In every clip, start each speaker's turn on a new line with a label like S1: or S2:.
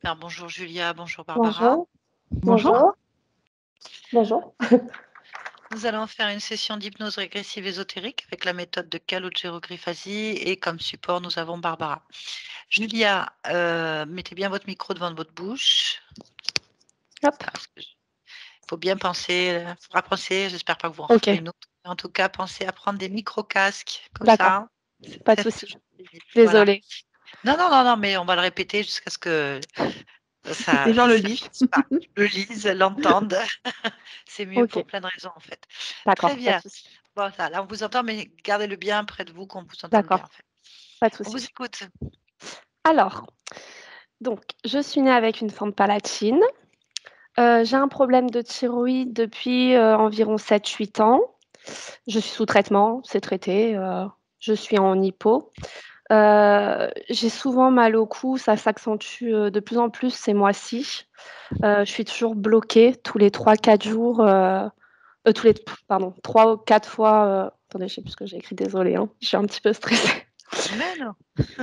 S1: Super, bonjour Julia, bonjour Barbara.
S2: Bonjour,
S3: Bonjour.
S2: bonjour, bonjour.
S1: Nous allons faire une session d'hypnose régressive ésotérique avec la méthode de Calogero Grifasi et comme support, nous avons Barbara. Julia, mettez bien votre micro devant votre bouche.
S2: Hop.
S1: Il faut bien penser, faudra penser, j'espère pas que vous en
S2: Ok.
S1: ferez une autre. En tout cas, pensez à prendre des micro-casques, comme
S2: D'accord,
S1: ça.
S2: pas de
S1: C'est
S2: souci.
S1: toujours plus vite. Voilà.
S2: Désolée.
S1: Non, mais on va le répéter jusqu'à ce que ça,
S3: Les gens le
S1: ça
S3: lisent.
S1: finisse par le lisent, l'entendent. C'est mieux pour
S2: Ok,
S1: plein de raisons, en fait.
S2: d'accord,
S1: Très
S2: pas de
S1: bien.
S2: souci.
S1: Bon, ça, là, on vous entend, mais gardez-le bien près de vous, qu'on vous entende bien, en
S2: D'accord,
S1: fait.
S2: pas de
S1: On
S2: souci.
S1: vous écoute.
S2: Alors, donc, je suis née avec une fente palatine. J'ai un problème de thyroïde depuis environ 7-8 ans. Je suis sous traitement, c'est traité. Je suis en hypo. J'ai souvent mal au cou, ça s'accentue de plus en plus ces mois-ci. Je suis toujours bloquée tous les 3-4 jours. Tous les pardon, 3 ou 4 fois, attendez, je sais plus ce que j'ai écrit, désolée, hein, je suis un petit peu stressée.
S1: Mais non.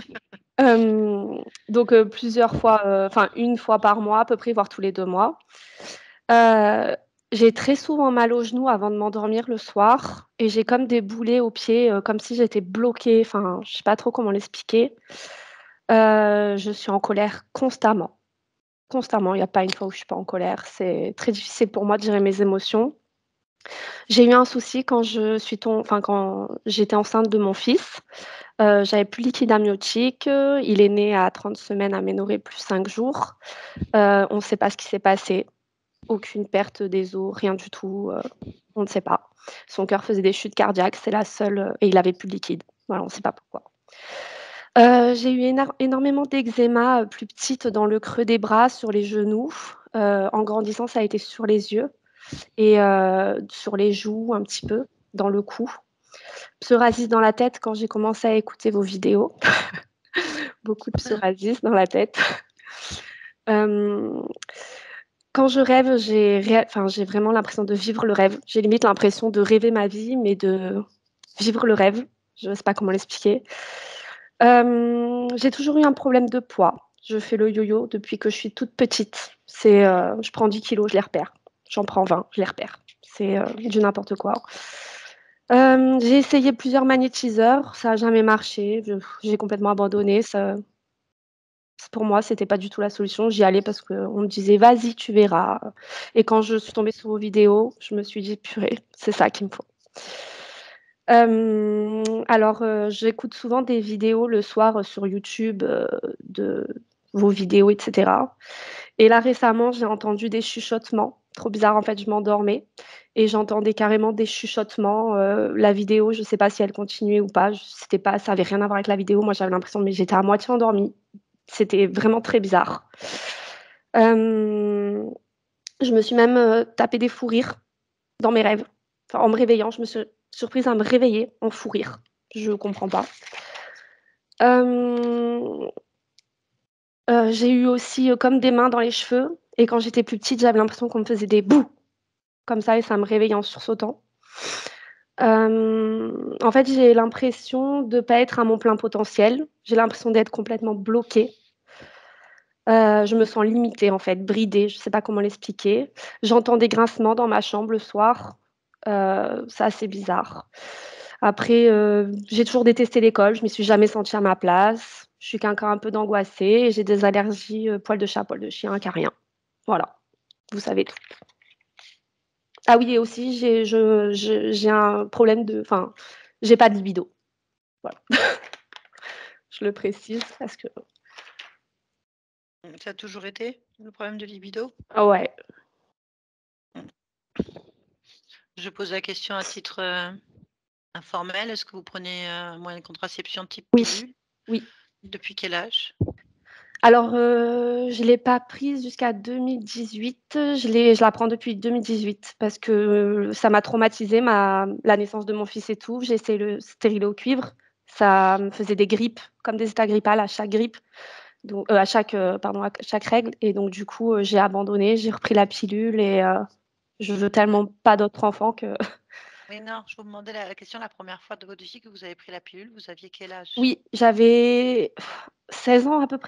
S2: Donc plusieurs fois, enfin 1 fois par mois à peu près, voire tous les 2 mois. J'ai très souvent mal aux genoux avant de m'endormir le soir et j'ai comme des boulets aux pieds, comme si j'étais bloquée, enfin, je sais pas trop comment l'expliquer. Je suis en colère constamment. Constamment, il y a pas une fois où je suis pas en colère. C'est très difficile pour moi de gérer mes émotions. J'ai eu un souci quand j'étais enceinte de mon fils. J'avais plus de liquide amniotique, il est né à 30 semaines, aménorrhée plus 5 jours. On ne sait pas ce qui s'est passé. Aucune perte des os, rien du tout, on ne sait pas. Son cœur faisait des chutes cardiaques, c'est la seule, et il avait plus de liquide. Voilà, on ne sait pas pourquoi. J'ai eu énormément d'eczéma, plus petite dans le creux des bras, sur les genoux. En grandissant, ça a été sur les yeux et sur les joues un petit peu, dans le cou. Psoriasis dans la tête quand j'ai commencé à écouter vos vidéos. Beaucoup de psoriasis dans la tête. Hem, Quand je rêve, j'ai vraiment l'impression de vivre le rêve. J'ai limite l'impression de rêver ma vie, mais de vivre le rêve. Je ne sais pas comment l'expliquer. J'ai toujours eu un problème de poids. Je fais le yo-yo depuis que je suis toute petite. Je prends 10 kilogrammes, je les repère. J'en prends 20, je les repère. C'est, du n'importe quoi. J'ai essayé plusieurs magnétiseurs, ça a jamais marché. J'ai complètement abandonné. Pour moi, c'était pas du tout la solution. J'y allais parce qu'on me disait: «Vas-y, tu verras», et quand je suis tombée sur vos vidéos, je me suis dit: «Purée, c'est ça qu'il me faut». Alors, j'écoute souvent des vidéos le soir, sur YouTube, de vos vidéos et cetera, et là, récemment, j'ai entendu des chuchotements. Trop bizarre, en fait, je m'endormais et j'entendais carrément des chuchotements. La vidéo, je sais pas si elle continuait ou pas, ça avait rien à voir avec la vidéo. Moi, j'avais l'impression, mais j'étais à moitié endormie. C'était vraiment très bizarre. Hem, je me suis même, tapé des fous rires dans mes rêves. Enfin, en me réveillant, je me suis surprise à me réveiller en fou rire. Je comprends pas. Hem, j'ai eu aussi, comme des mains dans les cheveux, et quand j'étais plus petite, j'avais l'impression qu'on me faisait des bouh comme ça et ça me réveillait en sursautant. En fait, j'ai l'impression de pas être à mon plein potentiel. J'ai l'impression d'être complètement bloquée. Je me sens limitée, en fait, bridée, je sais pas comment l'expliquer. J'entends des grincements dans ma chambre le soir, c'est assez bizarre. Après, j'ai toujours détesté l'école, je m'y suis jamais sentie à ma place. Je suis quelqu'un un peu d'angoissé et j'ai des allergies, poil de chat, poil de chien, acarien. Voilà, vous savez tout. Ah oui, et aussi j'ai un problème j'ai pas de libido. Voilà, je le précise parce que
S1: Ça a toujours été le problème de libido?
S2: ouais.
S1: Je pose la question à titre, informel. Est-ce que vous prenez, un moyen de contraception type
S2: Oui,
S1: pilule?
S2: oui.
S1: Depuis quel âge?
S2: Alors, je l'ai pas prise jusqu'à 2018, je la prends depuis 2018 parce que ça m'a traumatisée, la naissance de mon fils et tout. J'ai essayé le stérilet au cuivre, ça me faisait des grippes, comme des états grippales à chaque grippe, donc à chaque règle, et donc du coup, j'ai abandonné, j'ai repris la pilule et je veux tellement pas d'autres enfants que
S1: Mais non, je vous demandais la question la première fois de votre vie que vous avez pris la pilule, vous aviez quel âge?
S2: oui, j'avais 16 ans à peu près.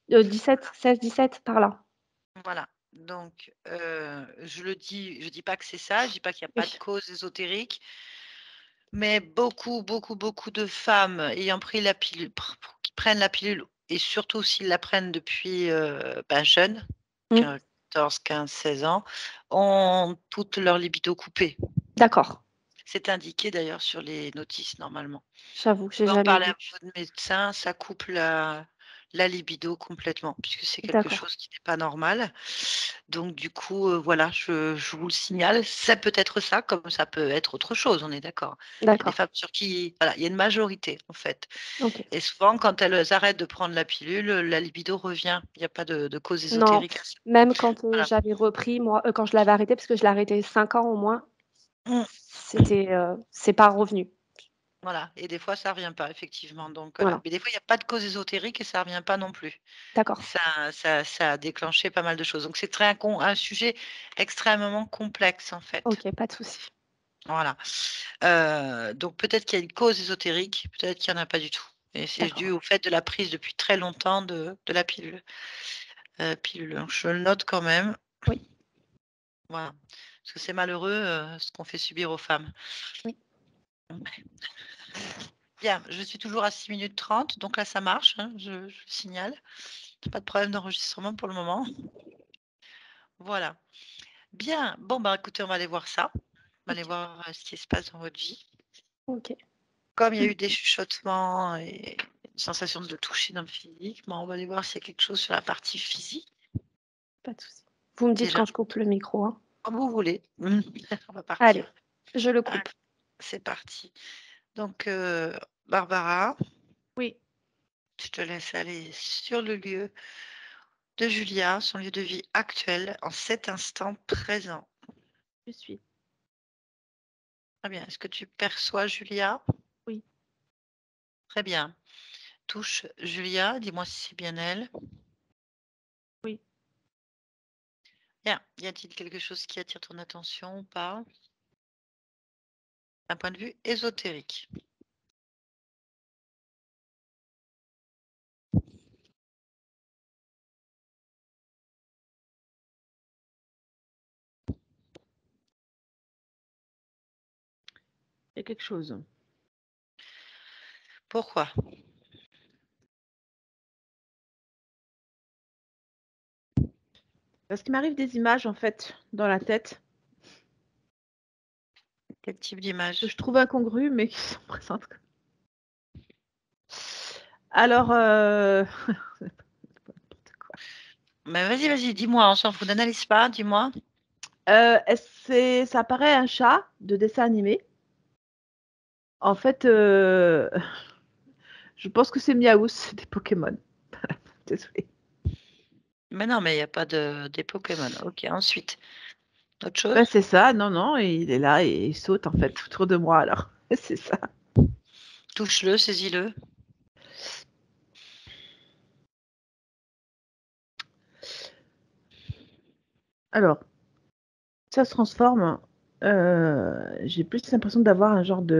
S2: 17, 16, 17 par là.
S1: Voilà. Donc, je dis pas que c'est ça, je dis pas qu'il y a pas de
S2: Oui.
S1: cause ésotérique, mais beaucoup, beaucoup, beaucoup de femmes ayant pris la pilule, qui prennent la pilule et surtout s'ils la prennent depuis, jeune,
S2: Mmh.
S1: 14, 15, 16 ans, ont toute leur libido coupée.
S2: D'accord.
S1: C'est indiqué d'ailleurs sur les notices normalement.
S2: J'avoue,
S1: Vous
S2: j'ai
S1: pouvez en
S2: jamais
S1: parler
S2: vu.
S1: à votre médecin, ça coupe la libido complètement, puisque c'est quelque
S2: D'accord,
S1: chose qui n'est pas normal. Donc du coup, voilà, je vous le signale. Ça peut être ça, comme ça peut être autre chose, on est d'accord? Il y a des
S2: d'accord.
S1: femmes sur qui voilà, il y a une majorité, en fait.
S2: OK.
S1: Et souvent, quand elles arrêtent de prendre la pilule, la libido revient. Il y a pas de cause
S2: Non,
S1: ésotérique à ça.
S2: même quand,
S1: Voilà.
S2: j'avais repris moi, quand je l'avais arrêté parce que je l'ai arrêté 5 ans au moins,
S1: Mmh.
S2: c'est pas revenu.
S1: Voilà, et des fois ça revient pas effectivement, donc voilà.
S2: Voilà,
S1: Mais des fois, il y a pas de cause ésotérique et ça revient pas non plus.
S2: d'accord.
S1: Ça a déclenché pas mal de choses. Donc c'est très un sujet extrêmement complexe, en fait.
S2: OK, pas de souci.
S1: Voilà. Donc peut-être qu'il y a une cause ésotérique, peut-être qu'il y en a pas du tout et c'est dû
S2: D'accord.
S1: au fait de la prise depuis très longtemps de la pilule. Donc je le note quand même,
S2: Oui,
S1: voilà. Parce que c'est malheureux, ce qu'on fait subir aux femmes.
S2: oui.
S1: Ouais. Bien, je suis toujours à 6 minutes 30, donc là ça marche, hein, je signale. Pas de problème d'enregistrement pour le moment. Voilà. Bien, bon, bah, écoutez, on va aller voir ça. On va aller
S2: OK,
S1: voir, ce qui se passe dans votre vie.
S2: OK.
S1: Comme il y a
S2: Mmh.
S1: eu des chuchotements et une sensation de le toucher dans le physique, bah, on va aller voir s'il y a quelque chose sur la partie physique,
S2: Pas de souci. Vous me dites
S1: déjà,
S2: quand je coupe le micro, hein.
S1: comme vous voulez. On va
S2: Allez,
S1: partir.
S2: je le
S1: Allez,
S2: coupe.
S1: c'est parti. Donc, Barbara,
S2: Oui,
S1: je te laisse aller sur le lieu de Julia, son lieu de vie actuel, en cet instant présent.
S2: je suis.
S1: Très bien. Est-ce que tu perçois Julia?
S2: Oui,
S1: Très bien. Touche Julia, dis-moi si c'est bien elle.
S2: oui.
S1: Bien. Y a-t-il quelque chose qui attire ton attention ou pas? D'un point de vue ésotérique.
S3: Il y a quelque chose.
S1: Pourquoi?
S3: Parce qu'il m'arrive des images, en fait, dans la tête,
S1: Quel type
S3: que
S1: d'image?
S3: je trouve incongrues, mais qui sont présentes. Alors, n'importe quoi.
S1: Mais vas-y, vas-y, dis-moi, on s'en fout, n'analyse pas, dis-moi.
S3: Ça paraît un chat de dessin animé. En fait, je pense que c'est Miaouss, c'est des Pokémon. Désolée.
S1: Mais non, mais il y a pas des Pokémon. OK, ensuite, autre chose?
S3: Bah, c'est ça, non, non, et il est là et il saute, en fait, autour de moi, alors. C'est ça.
S1: Touche-le, saisis-le.
S3: Alors, ça se transforme, j'ai plus l'impression d'avoir un genre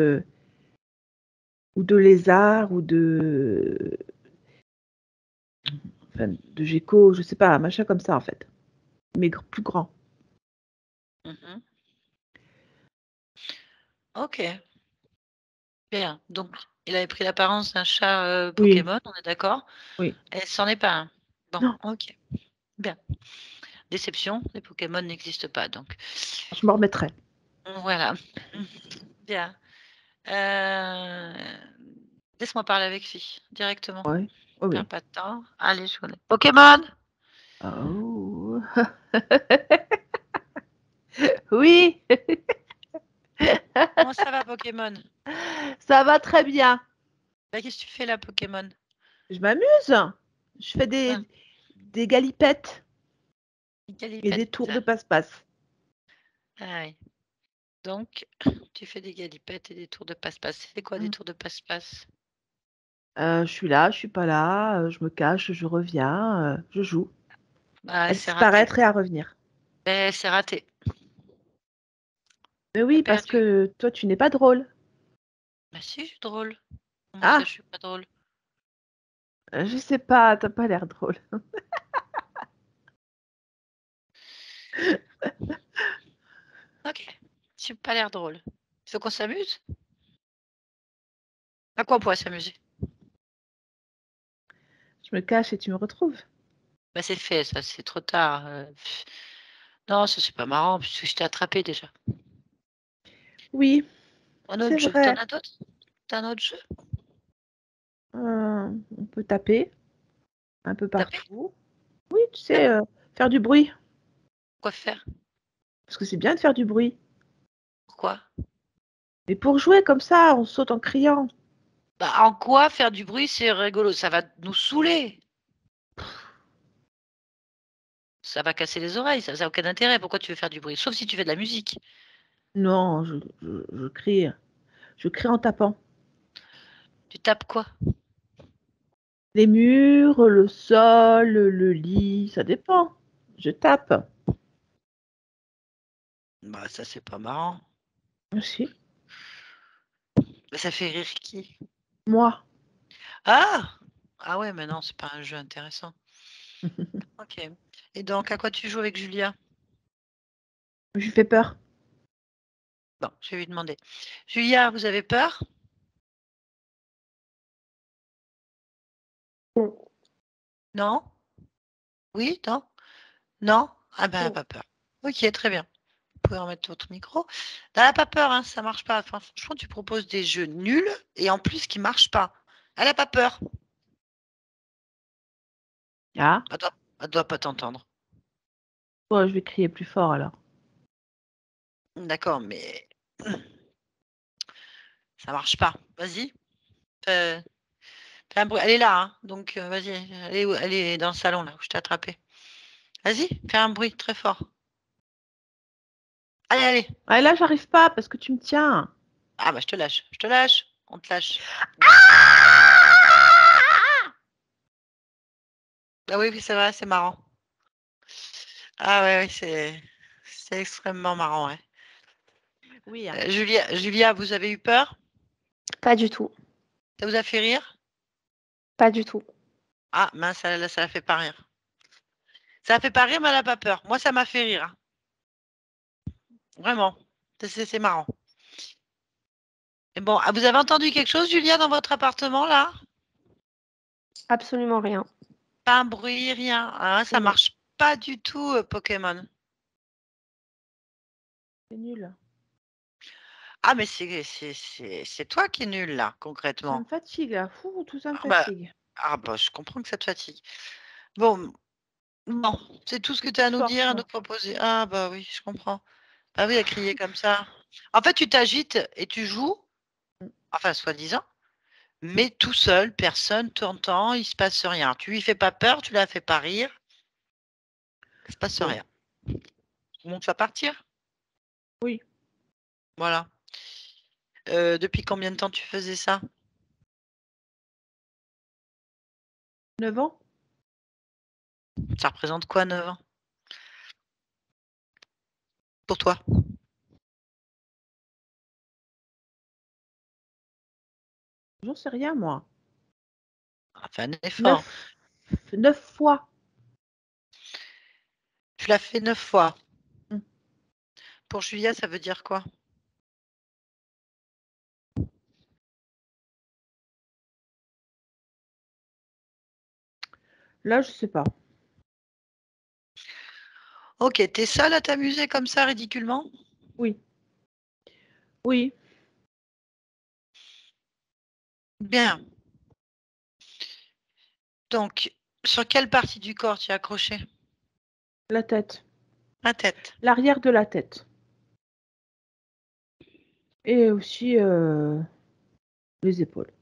S3: de lézard ou de gecko, je sais pas, un machin comme ça, en fait, mais plus grand.
S1: Mmh. OK, bien. Donc il avait pris l'apparence d'un chat,
S3: Oui,
S1: Pokémon, on est d'accord?
S3: oui.
S1: Et c'en est pas un? Bon,
S3: Non,
S1: OK, bien. Déception, les Pokémon n'existent pas donc.
S3: je me remettrai.
S1: Voilà. Bien. Heu, laisse-moi parler avec lui, directement.
S3: Ouais. Oui,
S1: Perds
S3: oui.
S1: pas de temps. Allez, je connais. Pokémon!
S3: Oh! Oui!
S1: Comment ça va Pokémon?
S3: Ça va très bien.
S1: Bah, qu'est-ce que tu fais là, Pokémon?
S3: Je m'amuse. Je fais
S1: Ah,
S3: des galipettes et des
S1: galipette.
S3: tours de passe-passe.
S1: Ah oui. Donc, tu fais des galipettes et des tours de passe-passe. C'est quoi des
S3: Mmh.
S1: tours de passe-passe?
S3: Je suis là, je suis pas là, je me cache, je reviens, je joue.
S1: Bah,
S3: À
S1: c'est raté.
S3: disparaître et à revenir.
S1: Beh, c'est raté.
S3: Mais
S1: Tu
S3: oui, parce
S1: perdu.
S3: que toi, tu n'es pas drôle.
S1: Bah si, je suis drôle. Comment ça, je
S3: Ah!
S1: suis pas drôle?
S3: Je sais pas, t'as pas l'air drôle.
S1: Ok. Tu n'as pas l'air drôle. Il faut qu'on s'amuse? À quoi on pourrait s'amuser?
S3: Je me cache et tu me retrouves.
S1: Bah, c'est fait, ça, c'est trop tard. Non, ça, c'est pas marrant, puisque je t'ai attrapé déjà.
S3: Oui,
S1: Un
S3: c'est
S1: autre jeu.
S3: vrai.
S1: T'en as d'autres? T'as un autre jeu?
S3: On peut taper un peu
S1: Taper?
S3: partout. Oui, tu sais, faire du bruit.
S1: Quoi faire?
S3: Parce que c'est bien de faire du bruit.
S1: Pourquoi?
S3: Mais pour jouer comme ça, on saute en criant.
S1: Bah, en quoi faire du bruit, c'est rigolo? Ça va nous saouler. Ça va casser les oreilles. Ça n'a aucun intérêt. Pourquoi tu veux faire du bruit? Sauf si tu fais de la musique.
S3: Non, je crie. Je crie en tapant.
S1: Tu tapes quoi?
S3: Les murs, le sol, le lit, ça dépend. Je tape.
S1: Bah, ça, c'est pas marrant.
S3: Si.
S1: Bah, ça fait rire qui?
S3: Moi.
S1: Ah! Ah ouais, mais non, c'est pas un jeu intéressant. Ok. Et donc, à quoi tu joues avec Julia?
S3: Je lui fais peur.
S1: Bon, je vais lui demander. Julia, vous avez peur?
S2: Non.
S1: Non? Oui? Non? Non? Ah ben, elle n'a
S2: Non.
S1: pas peur. Ok, très bien. Vous pouvez remettre votre micro. Elle n'a pas peur, hein, ça marche pas. Enfin, franchement, tu proposes des jeux nuls et en plus qui marchent pas. Elle n'a pas peur.
S3: Ah.
S1: Elle doit pas t'entendre.
S3: Bon, je vais crier plus fort alors.
S1: D'accord, mais ça marche pas. Vas-y. Euh, fais un bruit. Elle est là, hein, donc vas-y. Elle est où? Elle est dans le salon là où je t'ai attrapé. Vas-y, fais un bruit très fort. Allez, allez.
S3: Ah, et là, j'arrive pas parce que tu me tiens.
S1: Ah bah je te lâche. Je te lâche. On te lâche. Ah oui, oui, c'est vrai, c'est marrant. Ah ouais, ouais, c'est extrêmement marrant, ouais.
S3: Oui.
S1: Julia, vous avez eu peur?
S2: Pas du tout.
S1: Ça vous a fait rire?
S2: Pas du tout.
S1: Ah mince, ça la fait pas rire. Ça la fait pas rire, mais elle a pas peur. Moi, ça m'a fait rire, hein. Vraiment. C'est marrant. Et bon, ah, vous avez entendu quelque chose, Julia, dans votre appartement, là?
S2: Absolument rien.
S1: Pas un bruit, rien. Ah, ça
S2: Non.
S1: marche pas du tout, Pokémon.
S3: C'est nul.
S1: Ah, mais c'est toi qui es nul, là,
S3: Ça me
S1: concrètement.
S3: fatigue là. Fou, tout ça me
S1: Ah bah,
S3: fatigue.
S1: je comprends que ça te fatigue. Bon, non, c'est tout ce que tu as à nous dire, à nous
S3: Force-moi.
S1: proposer. Ah bah oui, je comprends. Ah oui, à crier comme ça. En fait, tu t'agites et tu joues, enfin, soi-disant, mais tout seul, personne t'entend, il se passe rien. Tu lui fais pas peur, tu la fais pas rire, il se passe
S3: Bon,
S1: rien. Bon, tu vas partir?
S3: oui.
S1: Voilà. Depuis combien de temps tu faisais ça?
S3: 9 ans?
S1: Ça représente quoi, 9 ans? Pour toi?
S3: J'en sais rien, moi.
S1: Fais un effort.
S3: 9. 9 fois.
S1: Tu l'as fait 9 fois.
S3: Hmm.
S1: Pour Julia, ça veut dire quoi?
S3: Là, je sais pas.
S1: Ok, t'es seule à t'amuser comme ça, ridiculement?
S3: Oui. Oui.
S1: Bien. Donc, sur quelle partie du corps tu es accroché?
S3: La tête.
S1: La tête.
S3: L'arrière de la tête. Et aussi les épaules.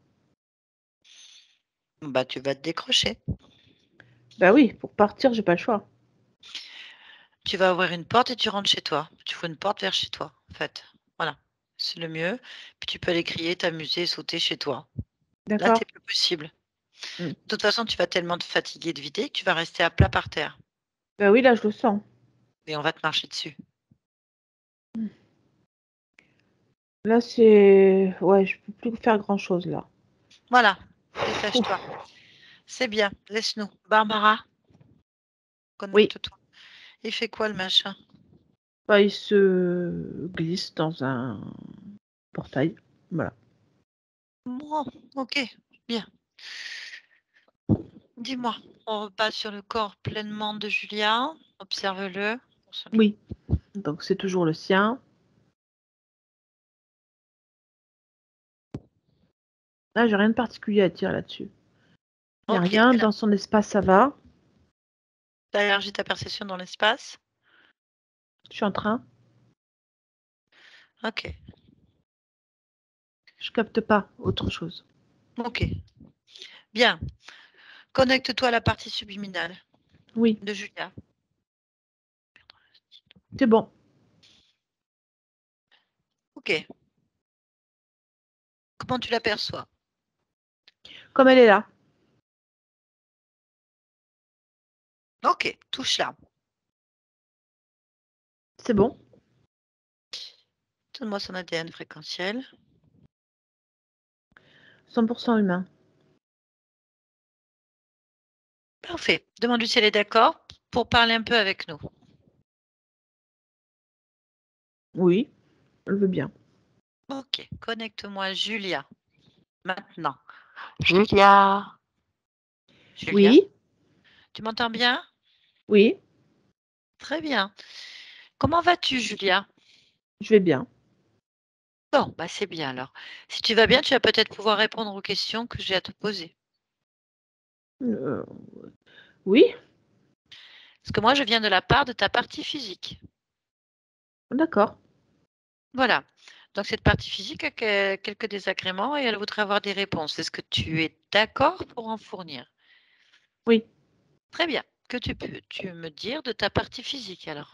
S1: Bah, tu vas te décrocher.
S3: Bah oui, pour partir, j'ai pas le choix.
S1: Tu vas ouvrir une porte et tu rentres chez toi. Tu ouvres une porte vers chez toi, en fait. Voilà, c'est le mieux. Puis tu peux aller crier, t'amuser, sauter chez toi. Là,
S3: D'accord?
S1: t'es plus possible.
S3: Hmm.
S1: De toute façon, tu vas tellement te fatiguer de vider que tu vas rester à plat par terre
S3: Bah oui, là, je le sens.
S1: et on va te marcher dessus.
S3: Là, c'est... Ouais, je peux plus faire grand-chose, là.
S1: Voilà, détache-toi. C'est bien, laisse-nous. Barbara,
S3: Oui.
S1: connecte-toi. Il fait quoi le machin?
S3: Bah, il se glisse dans un portail. Voilà.
S1: Bon, ok, bien. Dis-moi, on repasse sur le corps pleinement de Julia. Observe-le.
S3: Oui. Donc c'est toujours le sien. Là, j'ai rien de particulier à dire là-dessus. Il n'y a
S1: Ok,
S3: rien dans son espace, ça va.
S1: t'as élargi ta perception dans l'espace.
S3: Je suis en train.
S1: Ok,
S3: Je capte pas autre chose.
S1: ok. Bien. Connecte-toi à la partie subliminale
S3: Oui,
S1: de Julia.
S3: c'est bon.
S1: Ok. Comment tu l'aperçois?
S3: Comme elle est là.
S1: Ok, touche-la.
S3: C'est bon.
S1: Donne-moi son ADN fréquentiel.
S3: 100% humain.
S1: Parfait. Demande-lui si elle est d'accord pour parler un peu avec nous.
S3: Oui, elle veut bien.
S1: Ok, connecte-moi à Julia. Maintenant. Julia. Julia,
S3: Oui,
S1: tu m'entends bien?
S3: oui,
S1: Très bien. Comment vas-tu, Julia?
S3: je vais bien.
S1: Bon, bah c'est bien alors. Si tu vas bien, tu vas peut-être pouvoir répondre aux questions que j'ai à te poser.
S3: Euh, oui,
S1: Parce que moi, je viens de la part de ta partie physique.
S3: d'accord.
S1: Voilà. Donc cette partie physique a quelques désagréments et elle voudrait avoir des réponses. Est-ce que tu es d'accord pour en fournir?
S3: Oui.
S1: Très bien. Que tu peux-tu me dire de ta partie physique alors?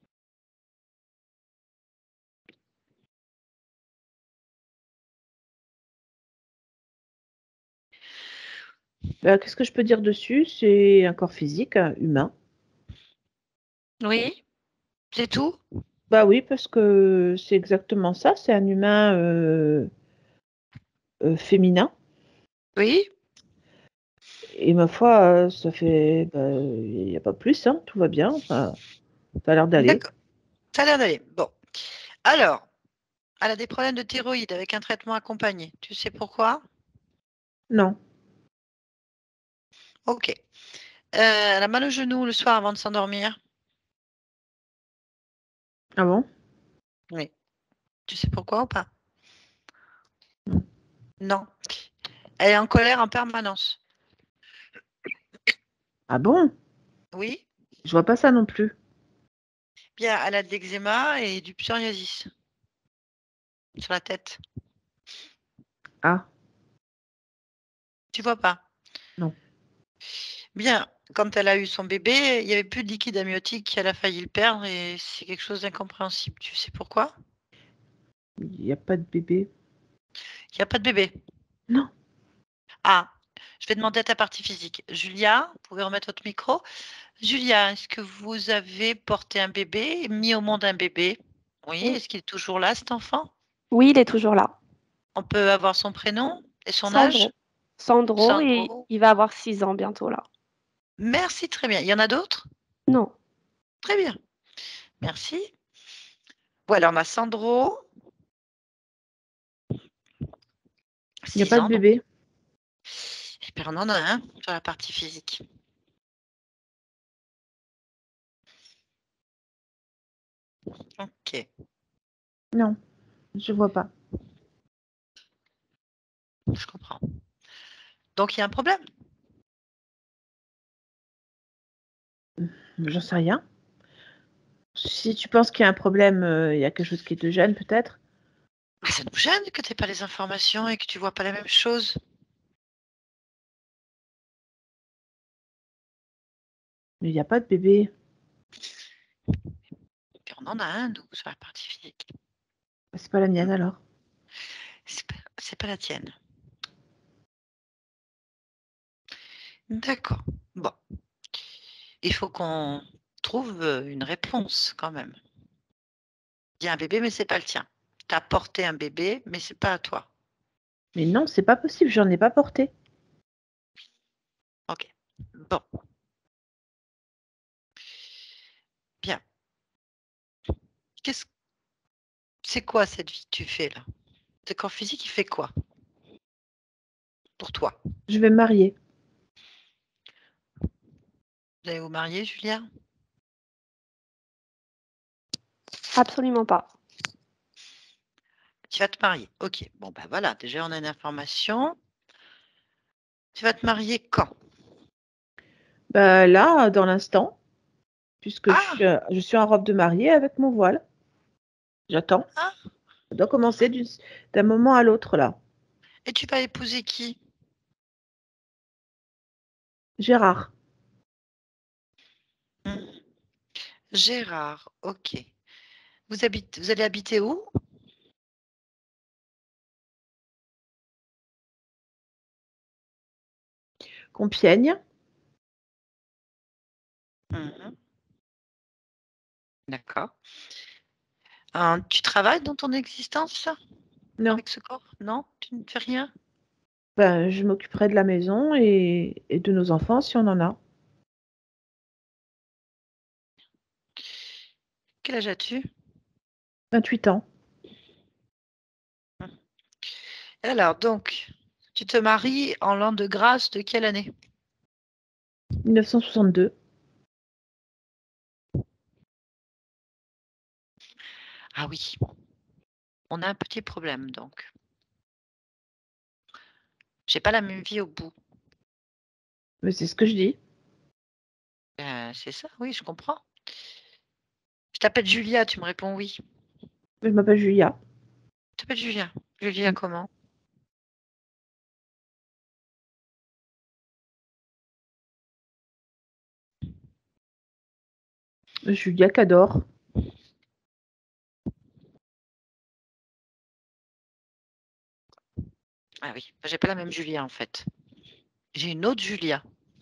S3: Qu'est-ce que je peux dire dessus? C'est un corps physique, humain.
S1: Oui, c'est tout?
S3: Bah oui, parce que c'est exactement ça. C'est un humain féminin.
S1: Oui,
S3: Et ma foi, ça fait. Bah, il n'y a pas plus, hein, tout va bien. Enfin, ça a l'air d'aller.
S1: d'accord. Ça a l'air d'aller. Bon. Alors, elle a des problèmes de thyroïde avec un traitement accompagné. Tu sais pourquoi?
S3: Non.
S1: Ok. Elle a mal au genou le soir avant de s'endormir.
S3: Ah bon?
S1: Oui. Tu sais pourquoi ou pas?
S3: Non.
S1: Non. Elle est en colère en permanence.
S3: Ah bon?
S1: Oui.
S3: Je vois pas ça non plus.
S1: Bien, elle a de l'eczéma et du psoriasis sur la tête.
S3: Ah,
S1: Tu vois pas?
S3: non.
S1: Bien, quand elle a eu son bébé, il n'y avait plus de liquide amniotique, elle a failli le perdre et c'est quelque chose d'incompréhensible. Tu sais pourquoi?
S3: Il n'y a pas de bébé.
S1: Il n'y a pas de bébé.
S3: Non.
S1: Ah, je vais demander à ta partie physique. Julia, vous pouvez remettre votre micro. Julia, est-ce que vous avez porté un bébé, mis au monde un bébé? Oui,
S2: Oui.
S1: est-ce qu'il est toujours là, cet enfant?
S2: Oui, il est toujours là.
S1: On peut avoir son prénom et son âge?
S2: Sandro. Sandro, et
S1: Sandro.
S2: il va avoir 6 ans bientôt là.
S1: Merci, très bien. Il y en a d'autres?
S2: Non.
S1: Très bien. Merci. Voilà, on a Sandro,
S3: Il n'y a
S1: 6
S3: pas de
S1: ans, donc.
S3: bébé.
S1: Et puis on en a un sur la partie physique. Ok,
S3: Non, je vois pas.
S1: je comprends. Donc il y a un problème.
S3: J'en sais rien. Si tu penses qu'il y a un problème, il y a quelque chose qui te gêne peut-être.
S1: Mais ça nous gêne que tu n'aies pas les informations et que tu vois pas la même chose.
S3: Mais il n'y a pas de bébé.
S1: Et on en a un, nous, sur la partie physique.
S3: C'est pas la mienne alors.
S1: C'est pas la tienne. D'accord. Bon, il faut qu'on trouve une réponse quand même. Il y a un bébé, mais c'est pas le tien. Tu as porté un bébé, mais c'est pas à toi.
S3: Mais non, c'est pas possible, j'en ai pas porté.
S1: Bon. Bien. C'est quoi cette vie que tu fais là? Ce corps physique, il fait quoi pour toi?
S3: Je vais me marier.
S1: Vous allez vous marier, Julia?
S2: Absolument pas.
S1: Tu vas te marier. OK. Bon, ben voilà, déjà on a une information. Tu vas te marier quand?
S3: Bah, là, dans l'instant, puisque
S1: Ah!
S3: je suis en robe de mariée avec mon voile. J'attends.
S1: Ah!
S3: Ça doit commencer d'un moment à l'autre, là.
S1: Et tu vas épouser qui?
S3: Gérard,
S1: Mmh. Gérard, OK. Vous allez habiter où?
S3: Compiègne.
S1: Mmh. D'accord. Tu travailles dans ton existence
S3: Non,
S1: avec ce corps? Non? Tu ne fais rien?
S3: ben, je m'occuperai de la maison et de nos enfants si on en a.
S1: Quel âge as-tu?
S3: 28 ans.
S1: Mmh. Alors donc, tu te maries en l'an de grâce de quelle année?
S3: 1962.
S1: Ah oui, on a un petit problème donc. J'ai pas la même vie au bout.
S3: Mais c'est ce que je dis.
S1: C'est ça, oui, je comprends. Je t'appelle Julia, tu me réponds oui.
S3: Je m'appelle Julia.
S1: Tu t'appelles Julia. Julia
S3: Mm.
S1: comment?
S3: Julia Cador.
S1: Ah oui, bah, j'ai pas la même Julia en fait. J'ai une autre Julia.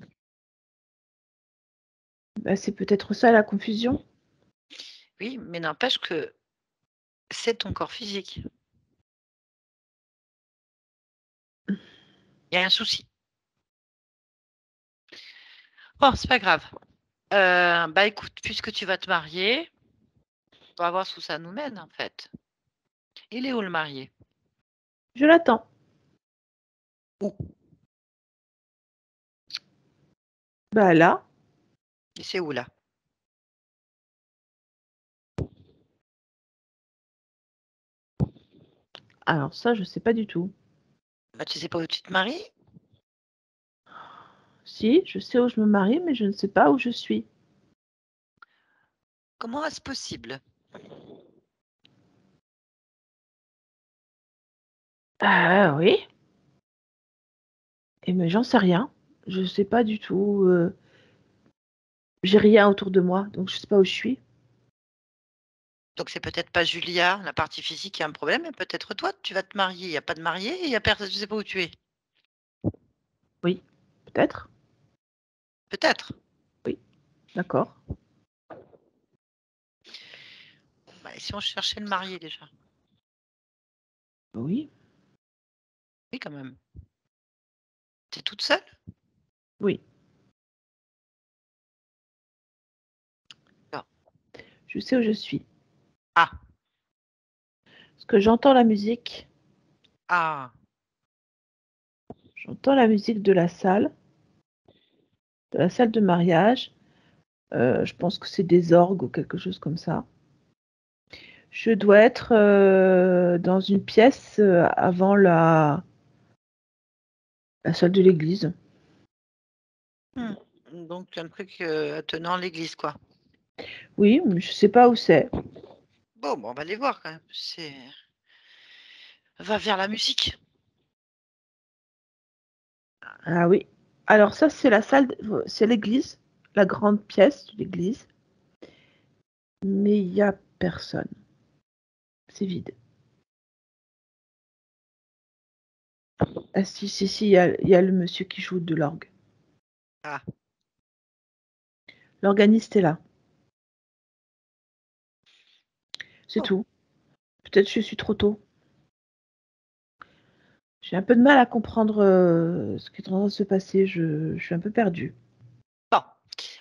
S3: Ben, c'est peut-être ça la confusion.
S1: Oui, mais n'empêche que c'est ton corps physique. Il y a un souci. Bon, c'est pas grave. Bah écoute, puisque tu vas te marier, on va voir où ça nous mène en fait. Il est où le marié?
S3: Je l'attends.
S1: Où?
S3: Bah là,
S1: Et c'est où là?
S3: alors ça, je sais pas du tout.
S1: Bah tu sais pas où tu te maries?
S3: Si, je sais où je me marie, mais je ne sais pas où je suis.
S1: Comment est-ce possible?
S3: Ah oui. Et mais j'en sais rien. Je sais pas du tout. J'ai rien autour de moi, donc je sais pas où je suis.
S1: Donc c'est peut-être pas Julia, la partie physique qui a un problème, mais peut-être toi, tu vas te marier. Il y a pas de marié, il y a personne, je sais pas où tu es.
S3: Oui, peut-être.
S1: Peut-être.
S3: Oui, d'accord.
S1: Bah, et si on cherchait le marié déjà?
S3: Oui,
S1: Oui, quand même. Tu es toute seule?
S3: oui.
S1: Non.
S3: Je sais où je suis.
S1: Ah,
S3: Parce que j'entends la musique.
S1: ah,
S3: J'entends la musique de la salle de mariage. Je pense que c'est des orgues ou quelque chose comme ça. Je dois être dans une pièce avant la salle de l'église.
S1: mmh. Donc un truc, attenant l'église, quoi.
S3: Oui, mais je sais pas où c'est.
S1: Bon, bah, on va aller voir quand même. Va vers la musique.
S3: Ah oui. Alors ça, c'est c'est l'église, la grande pièce de l'église. Mais il y a personne. C'est vide. Ah si, si, si, il y a le monsieur qui joue de l'orgue.
S1: Ah,
S3: L'organiste est là. C'est
S1: oh,
S3: tout. Peut-être je suis trop tôt. J'ai un peu de mal à comprendre ce qui est en train de se passer. Je suis un peu perdue.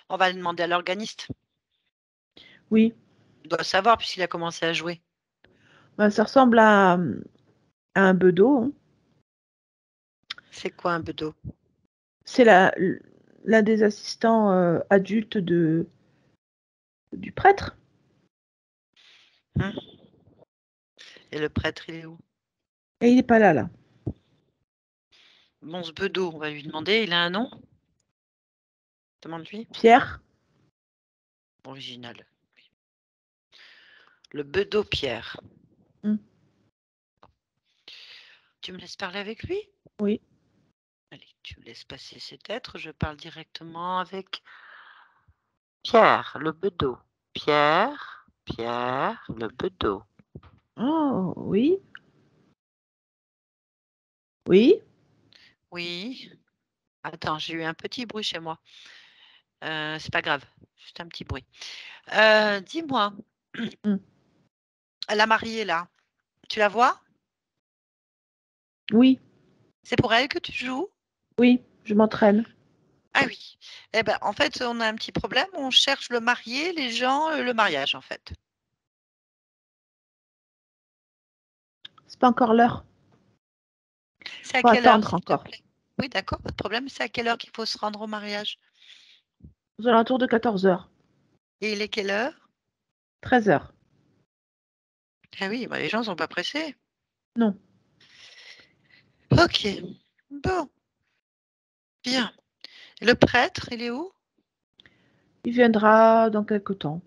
S1: On va le demander à l'organiste.
S3: Oui.
S1: Il doit savoir puisqu'il a commencé à jouer.
S3: Bah, ça ressemble à un bedeau, hein.
S1: C'est quoi un bedeau?
S3: C'est l'un des assistants adultes du prêtre.
S1: Hein? Et le prêtre, il est où?
S3: Et il n'est pas là.
S1: Bon, ce bedeau, on va lui demander. Il a un nom? Demande-lui.
S3: Pierre.
S1: Original. Le bedeau Pierre.
S3: Hmm.
S1: Tu me laisses parler avec lui?
S3: Oui.
S1: Allez, tu me laisses passer cet être. Je parle directement avec Pierre, le bedeau. Pierre, le bedeau.
S3: Oh, oui. Oui.
S1: Oui. Attends, j'ai eu un petit bruit chez moi. C'est pas grave, juste un petit bruit. Dis-moi,
S3: Hmm.
S1: la mariée là, tu la vois?
S3: Oui.
S1: C'est pour elle que tu joues?
S3: Oui, je m'entraîne.
S1: Ah oui. Eh ben, en fait, on a un petit problème. On cherche le marié, les gens, le mariage, en fait.
S3: C'est pas encore l'heure.
S1: C'est à
S3: Faut
S1: quelle heure,
S3: attendre
S1: s'il te
S3: encore.
S1: plaît? Oui, d'accord, pas de problème. C'est à quelle heure qu'il faut se rendre au mariage?
S3: Aux alentours de 14h.
S1: Et il est quelle heure?
S3: 13h.
S1: Ah oui, bah, les gens sont pas pressés.
S3: Non.
S1: Ok. Bon, bien. Et le prêtre, il est où?
S3: Il viendra dans quelque temps.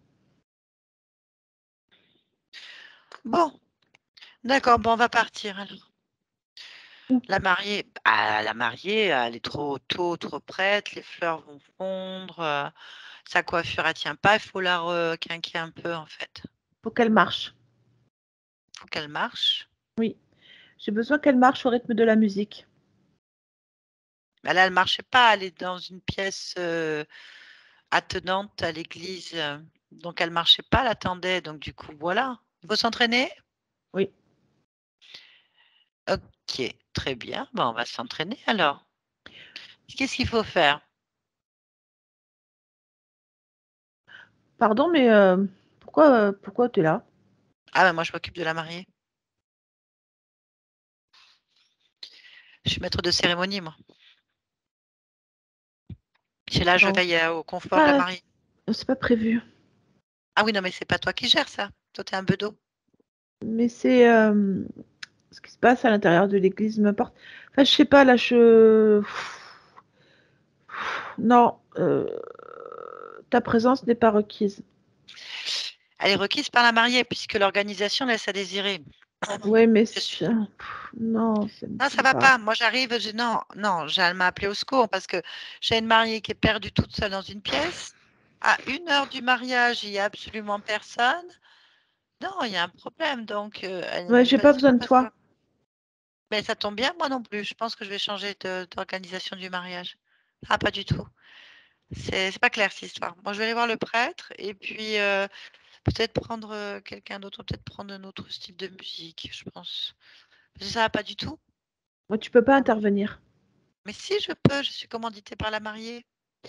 S1: Bon, d'accord, bon, on va partir alors.
S3: Où?
S1: La mariée, elle est trop tôt, trop prête, les fleurs vont fondre, sa coiffure, elle tient pas, il faut la requinquer un peu en fait.
S3: Faut qu'elle marche.
S1: Faut qu'elle marche.
S3: Oui. J'ai besoin qu'elle marche au rythme de la musique.
S1: Mais là, elle marchait pas, elle est dans une pièce attenante à l'église, donc elle marchait pas, elle attendait, donc du coup, voilà. Il faut s'entraîner?
S3: Oui.
S1: Ok, très bien, bon, on va s'entraîner alors. Qu'est-ce qu'il faut faire?
S3: Pardon, mais pourquoi tu es là?
S1: Ah ben moi, je m'occupe de la mariée. Je suis maître de cérémonie, moi. C'est là, je
S3: Non.
S1: veille au confort de la mariée.
S3: C'est pas prévu.
S1: Ah oui, non, mais c'est pas toi qui gères ça. Toi, t'es un bedeau.
S3: Mais c'est ce qui se passe à l'intérieur de l'église m'importe. Enfin, je sais pas, là, Non, ta présence n'est pas requise.
S1: Elle est requise par la mariée puisque l'organisation laisse à désirer.
S3: Ouais, mais
S1: Je suis...
S3: non, ça me
S1: Non, ça va
S3: va.
S1: pas. Moi, j'arrive. Non, non, elle m'a appelé au secours parce que j'ai une mariée qui est perdue toute seule dans une pièce. À 1 heure du mariage, il n'y a absolument personne. Non, il y a un problème. Donc,
S3: Ouais, j'ai pas
S1: c'est
S3: besoin
S1: pas
S3: de
S1: parce que...
S3: toi.
S1: Mais ça tombe bien, moi non plus. Je pense que je vais changer d'organisation du mariage. Ah, pas du tout. C'est pas clair cette histoire. Moi, je vais aller voir le prêtre et puis peut-être prendre quelqu'un d'autre, peut-être prendre un autre style de musique, je pense. Parce que ça va pas du tout.
S3: Moi, tu peux pas intervenir.
S1: Mais si je peux, je suis commanditée par la mariée.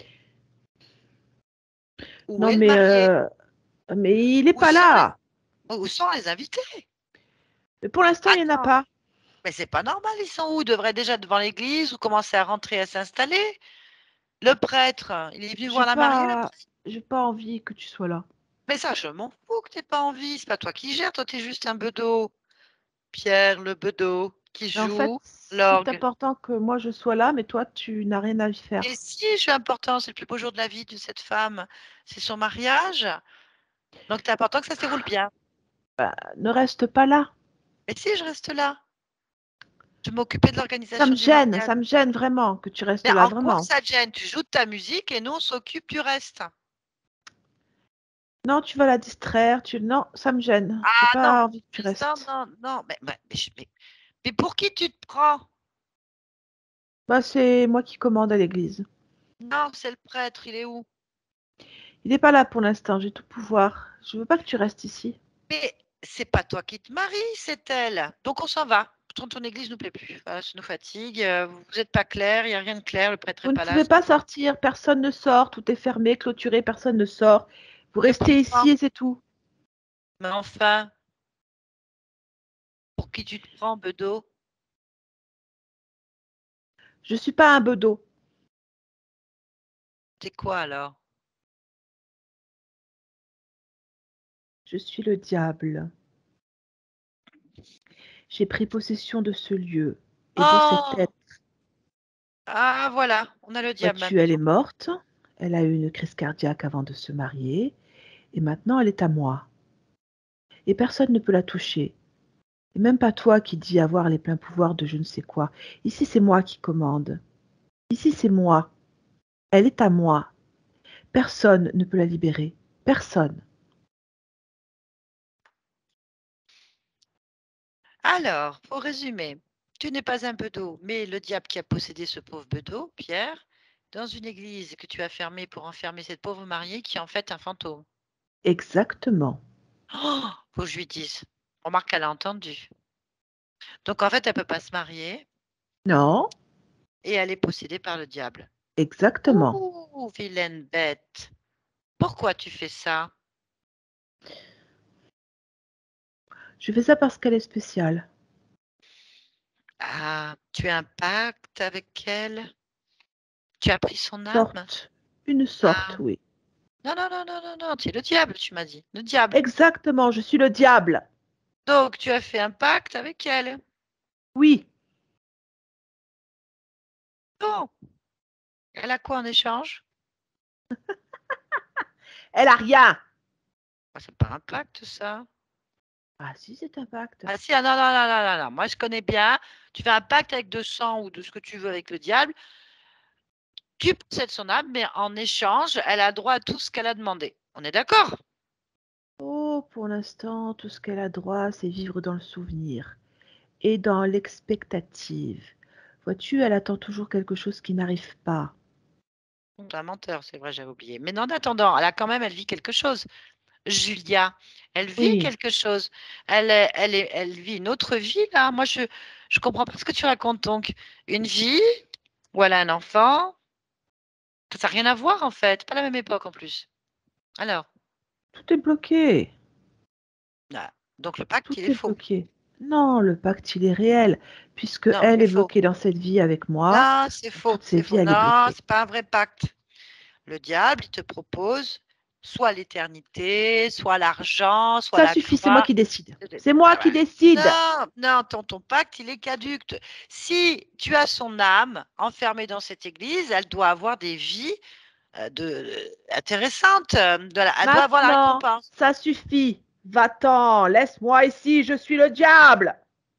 S1: Où
S3: Non,
S1: est le marié?
S3: mais il est
S1: Où
S3: pas
S1: sont les,
S3: là.
S1: où sont les invités?
S3: Mais pour l'instant, il y en a
S1: Attends,
S3: pas.
S1: mais c'est pas normal, ils sont où? Ils devraient déjà devant l'église ou commencer à rentrer, à s'installer. Le prêtre, il est venu
S3: J'ai
S1: voir la mariée, le
S3: pas,
S1: prêtre.
S3: j'ai pas envie que tu sois là.
S1: Mais ça, je m'en fous que t'aies pas envie. C'est pas toi qui gères, toi, t'es juste un bedeau. Pierre, le bedeau, qui
S3: En fait,
S1: joue
S3: c'est
S1: l'orgue.
S3: important que moi je sois là, mais toi, tu n'as rien à y
S1: Et
S3: faire.
S1: si je suis important, c'est le plus beau jour de la vie de cette femme, c'est son mariage. Donc c'est important que ça se déroule bien.
S3: Bah, ne reste pas là.
S1: Mais si je reste là, je m'occuper de l'organisation du mariage.
S3: Ça me gêne vraiment que tu restes
S1: Mais
S3: là,
S1: en quoi
S3: vraiment.
S1: ça te gêne? Tu joues de ta musique et nous on s'occupe du reste.
S3: Non, tu vas la distraire. Non, ça me gêne. J'ai
S1: Ah non,
S3: pas envie que tu
S1: non,
S3: restes.
S1: non, non. Mais pour qui tu te prends?
S3: Bah, c'est moi qui commande à l'église.
S1: Non, c'est le prêtre, il est où?
S3: Il n'est pas là pour l'instant. J'ai tout pouvoir. Je veux pas que tu restes ici.
S1: Mais c'est pas toi qui te maries, c'est elle. Donc on s'en va. ton église nous plaît plus. Voilà, ça nous fatigue. Vous n'êtes pas clair, il n'y a rien de clair, le prêtre
S3: Vous
S1: n'est
S3: ne
S1: pas là.
S3: pouvez pas sortir, personne ne sort, tout est fermé, clôturé, personne ne sort. Vous restez
S1: pourquoi
S3: ici et c'est tout.
S1: Mais enfin, pour qui tu te prends, Bedeau?
S3: Je suis pas un bedeau.
S1: T'es quoi alors?
S3: Je suis le diable. J'ai pris possession de ce lieu et de cet
S1: Oh!
S3: être.
S1: Ah voilà, on a le diable
S3: Vois-tu, elle est
S1: maintenant.
S3: morte. Elle a eu une crise cardiaque avant de se marier. Et maintenant, elle est à moi. Et personne ne peut la toucher. Et même pas toi qui dis avoir les pleins pouvoirs de je ne sais quoi. Ici, c'est moi qui commande. Ici, c'est moi. Elle est à moi. Personne ne peut la libérer. Personne.
S1: Alors, pour résumer, tu n'es pas un bedeau, mais le diable qui a possédé ce pauvre bedeau, Pierre, dans une église que tu as fermée pour enfermer cette pauvre mariée qui est en fait un fantôme.
S3: Exactement.
S1: Oh, faut que je lui dise. Remarque qu'elle a entendu. Donc en fait, elle peut pas se marier
S3: Non,
S1: et elle est possédée par le diable.
S3: exactement.
S1: Ouh, vilaine bête. Pourquoi tu fais ça?
S3: Je fais ça parce qu'elle est spéciale.
S1: Ah, tu as un pacte avec elle? Tu as pris son âme?
S3: Une
S1: Ah,
S3: sorte, oui.
S1: non, non, non, non, non, non, tu es le diable, tu m'as dit. Le diable.
S3: Exactement, je suis le diable.
S1: Donc, tu as fait un pacte avec elle.
S3: Oui,
S1: Oh, elle a quoi en échange?
S3: elle a rien.
S1: Ah, c'est pas un pacte, ça.
S3: Ah si, c'est un pacte.
S1: Ah si, ah non, non, non, non, non, non. Moi, je connais bien. Tu fais un pacte avec de sang ou de ce que tu veux avec le diable. Tu possèdes son âme, mais en échange, elle a droit à tout ce qu'elle a demandé. On est d'accord?
S3: Oh, pour l'instant, tout ce qu'elle a droit, c'est vivre dans le souvenir et dans l'expectative. Vois-tu, elle attend toujours quelque chose qui n'arrive pas.
S1: C'est un menteur, c'est vrai, j'avais oublié. Mais en attendant, elle vit quelque chose. Julia, elle vit
S3: Oui,
S1: quelque chose. Elle vit une autre vie, là. Moi, je comprends pas ce que tu racontes. Donc, une vie où elle a un enfant, ça n'a rien à voir, en fait. Pas la même époque, en plus. Alors,
S3: tout est bloqué.
S1: ah, donc le pacte,
S3: Tout
S1: il est
S3: est
S1: faux.
S3: bloqué. Non, le pacte, il est réel, puisque
S1: Non, il
S3: elle
S1: est
S3: est
S1: faux.
S3: bloquée dans cette vie avec moi.
S1: Non, c'est
S3: Dans
S1: faux,
S3: toutes ses
S1: c'est
S3: vies,
S1: faux.
S3: elle est
S1: Non,
S3: bloquée.
S1: c'est pas un vrai pacte. Le diable, il te propose soit l'éternité, soit l'argent, soit
S3: Ça
S1: la
S3: suffit, c'est moi
S1: gloire.
S3: qui décide. C'est moi
S1: Ah
S3: qui
S1: bah,
S3: décide.
S1: non, non, ton pacte, il est caduque. Si tu as son âme enfermée dans cette église, elle doit avoir des vies intéressantes. Elle doit avoir la
S3: Maintenant,
S1: récompense.
S3: ça suffit. Va-t'en, laisse-moi ici, je suis le diable.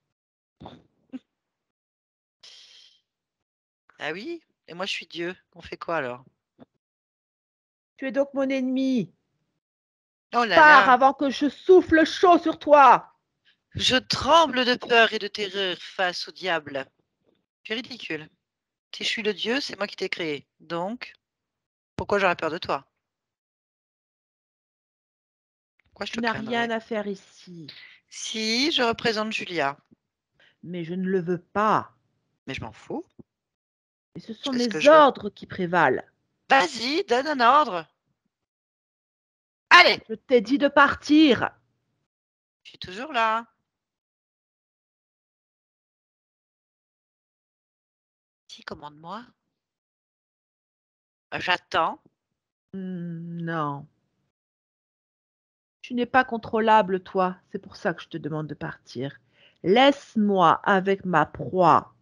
S1: Ah oui? Et moi, je suis Dieu. On fait quoi alors?
S3: Tu es donc mon ennemi.
S1: Oh là
S3: Pars
S1: là,
S3: avant que je souffle chaud sur toi.
S1: je tremble de peur et de terreur face au diable. Tu es ridicule. Si je suis le Dieu, c'est moi qui t'ai créé. Donc, pourquoi j'aurais peur de toi? Pourquoi je te
S3: Tu n'as rien
S1: craindrais?
S3: à faire ici.
S1: Si, je représente Julia.
S3: Mais je ne le veux pas.
S1: Mais je m'en fous.
S3: Et ce
S1: Je
S3: sont
S1: fais ce que
S3: mes
S1: je veux.
S3: ordres qui prévalent.
S1: Vas-y, donne un ordre. Allez,
S3: Je t'ai dit de partir.
S1: je suis toujours là. Si, commande-moi. J'attends.
S3: Non. Tu n'es pas contrôlable, toi. C'est pour ça que je te demande de partir. Laisse-moi avec ma proie.